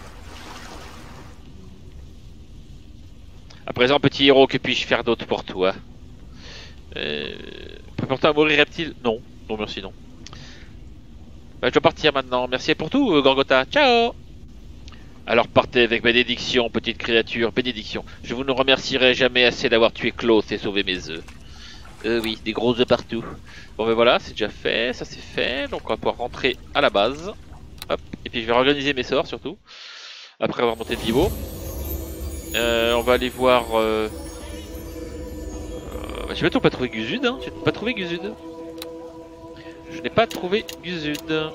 À présent, petit héros, que puis-je faire d'autre pour toi? euh... Prépare-toi à mourir, reptile? Non, non merci, non. Bah, je dois partir maintenant. Merci pour tout, Gorgotha. Ciao! Alors partez avec bénédiction, petite créature, bénédiction. Je vous ne remercierai jamais assez d'avoir tué Kloth et sauvé mes œufs. Euh oui, des gros œufs partout. Bon ben voilà, c'est déjà fait, ça c'est fait. Donc on va pouvoir rentrer à la base. Hop, et puis je vais réorganiser mes sorts surtout. Après avoir monté de niveau. Euh, on va aller voir... Euh... Euh, bah, j'ai toujours pas trouvé Guzud, hein. J'ai pas trouvé Guzud. Je n'ai pas trouvé Guzud.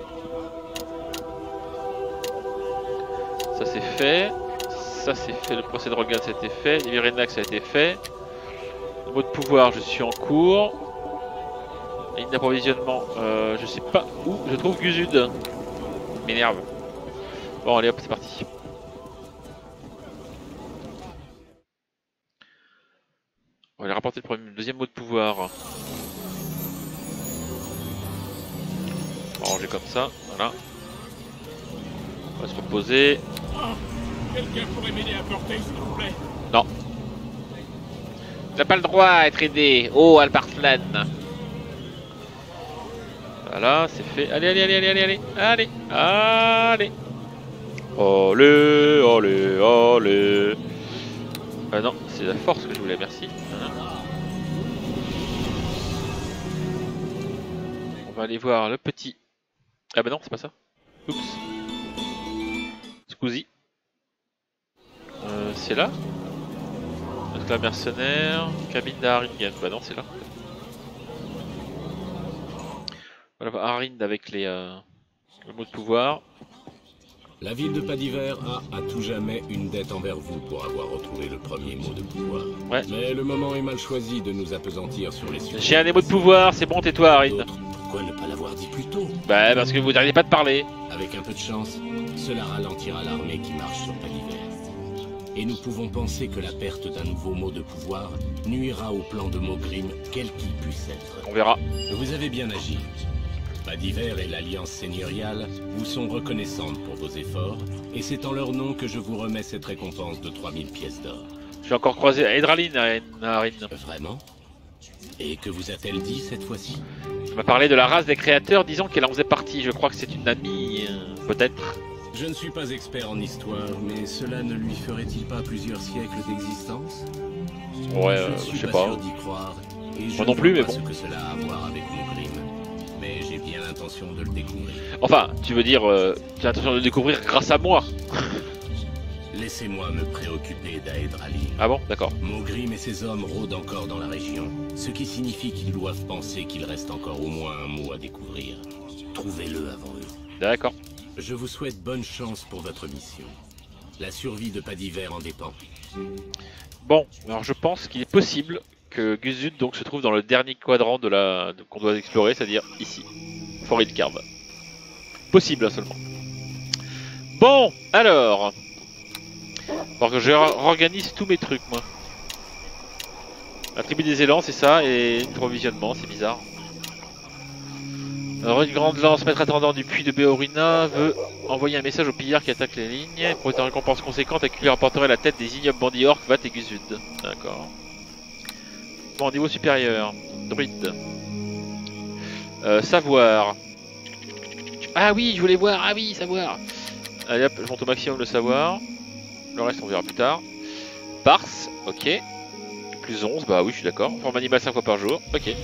Ça c'est fait, ça c'est fait, le procès de Rogan ça a été fait, Livirenac ça a été fait. Le mot de pouvoir, je suis en cours. Ligne d'approvisionnement, euh, je sais pas où je trouve Guzud. M'énerve. Bon allez hop, c'est parti. On va aller rapporter le, premier, le deuxième mot de pouvoir. On va ranger comme ça, voilà. On va se reposer. Oh, quelqu'un pourrait m'aider à porter, s'il vous plaît? Non. Tu n'as pas le droit à être aidé. Oh, Albarslan. Voilà, c'est fait. Allez, allez, allez, allez, allez, allez, allez. Allez, allez, allez. Ah non, c'est la force que je voulais, merci. On va aller voir le petit. Ah bah non, c'est pas ça. Oups. Scusi. Euh, c'est là. Esclave mercenaire. Cabine d'Haringen. Bah non, c'est là. Voilà, Harind avec les euh, le mot de pouvoir. La ville de Pas-d'Hiver a à tout jamais une dette envers vous pour avoir retrouvé le premier mot de pouvoir. Ouais. Mais le moment est mal choisi de nous appesantir sur les sujets. J'ai un des mots de pouvoir, c'est bon, tais-toi, Harind. Pourquoi ne pas l'avoir dit plus tôt? Bah parce que vous n'arrêtez pas de parler. Avec un peu de chance, cela ralentira l'armée qui marche sur Pas-d'Hiver. Et nous pouvons penser que la perte d'un nouveau mot de pouvoir nuira au plan de Maugrim, quel qu'il puisse être. On verra. Vous avez bien agi. Pas-d'Hiver et l'Alliance seigneuriale vous sont reconnaissantes pour vos efforts, et c'est en leur nom que je vous remets cette récompense de trois mille pièces d'or. J'ai encore croisé Hydraline à Harind. Vraiment? Et que vous a-t-elle dit cette fois-ci? Elle m'a parlé de la race des créateurs, disons qu'elle en faisait partie. Je crois que c'est une amie, euh, peut-être. Je ne suis pas expert en histoire, mais cela ne lui ferait-il pas plusieurs siècles d'existence? Ouais, je euh, ne suis je sais pas pas. sûr d'y croire, et je Moi non ne plus, vois mais pas bon. ce que cela a à voir avec mon crime. Mais j'ai bien l'intention de le découvrir. Enfin, tu veux dire, euh, tu as l'intention de le découvrir grâce à moi. Laissez-moi me préoccuper d'Aedrali. Ah bon, d'accord. Maugrim et ses hommes rôdent encore dans la région, ce qui signifie qu'ils doivent penser qu'il reste encore au moins un mot à découvrir. Trouvez-le avant eux. D'accord. Je vous souhaite bonne chance pour votre mission. La survie de Pas-d'Hiver en dépend. Bon, alors je pense qu'il est possible que Guzud donc se trouve dans le dernier quadrant de la de- qu'on doit explorer, c'est-à-dire ici, Forêt de Carve. Possible seulement. Bon, alors, alors que je réorganise tous mes trucs, moi. La tribu des élans, c'est ça, et provisionnement, c'est bizarre. Alors une grande lance, maître attendant du puits de Béorina, veut envoyer un message aux pillards qui attaquent les lignes. Pour une récompense conséquente, à qui lui rapporterait la tête des ignobles bandits orques, Vat et Guzud. D'accord. Bon, niveau supérieur. Druide. Euh, savoir. Ah oui, je voulais voir. Ah oui, savoir. Allez hop, je monte au maximum le savoir. Le reste, on verra plus tard. Parse, ok. Plus onze, bah oui, je suis d'accord. Forme animale cinq fois par jour, ok.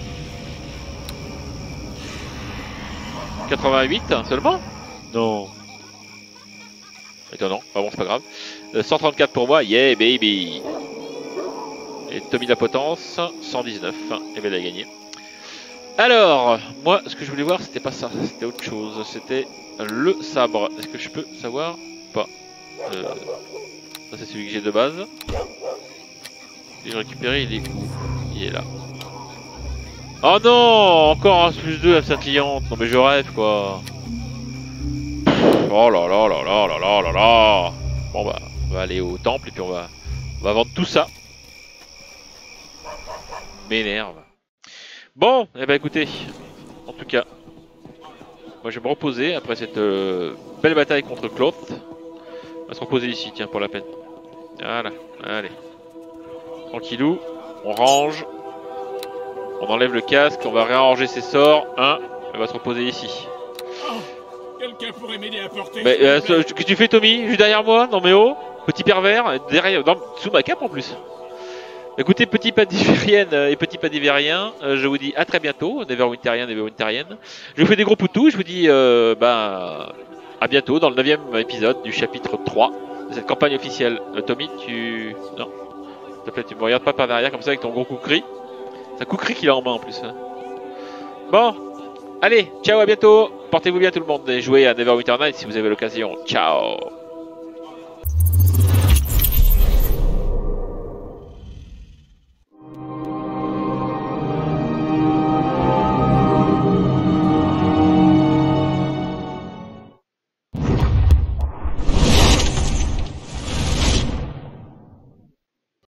quatre-vingt-huit seulement? Non. Étonnant, enfin bon, c'est pas grave. Euh, cent trente-quatre pour moi, yeah baby. Et Tommy la potence, cent dix-neuf, et bien il a gagné. Alors, moi, ce que je voulais voir, c'était pas ça, c'était autre chose. C'était le sabre. Est-ce que je peux savoir? Pas. Euh, ça, c'est celui que j'ai de base. Et je récupérer, il est où? Il est là. Oh non, encore un plus deux à sa cliente. Non mais je rêve quoi. Oh là là là là là là là là. Bon bah, on va aller au temple et puis on va, on va vendre tout ça. M'énerve. Bon, et eh bah écoutez, en tout cas, moi je vais me reposer après cette euh, belle bataille contre Kloth. On va se reposer ici, tiens, pour la peine. Voilà, allez. Tranquillou, on range. On enlève le casque, on va réarranger ses sorts. Un, elle va se reposer ici. Oh, quelqu'un pourrait m'aider à porter. Mais s'il euh, vous plaît. ce que tu fais, Tommy? Juste derrière moi? Non mais oh, petit pervers, derrière, dans, sous ma cape en plus. Écoutez, petit padivérienne et petit padivérien, euh, je vous dis à très bientôt, Neverwinterien, Neverwinterienne. Je vous fais des gros poutous, je vous dis euh, bah, à bientôt dans le neuvième épisode du chapitre trois de cette campagne officielle. Euh, Tommy, tu... Non, s'il te plaît, tu me regardes pas par derrière comme ça avec ton gros coucri. C'est un coucri qu'il a en main en plus. Hein. Bon, allez, ciao, à bientôt. Portez-vous bien tout le monde et jouez à Neverwinter Nights si vous avez l'occasion. Ciao.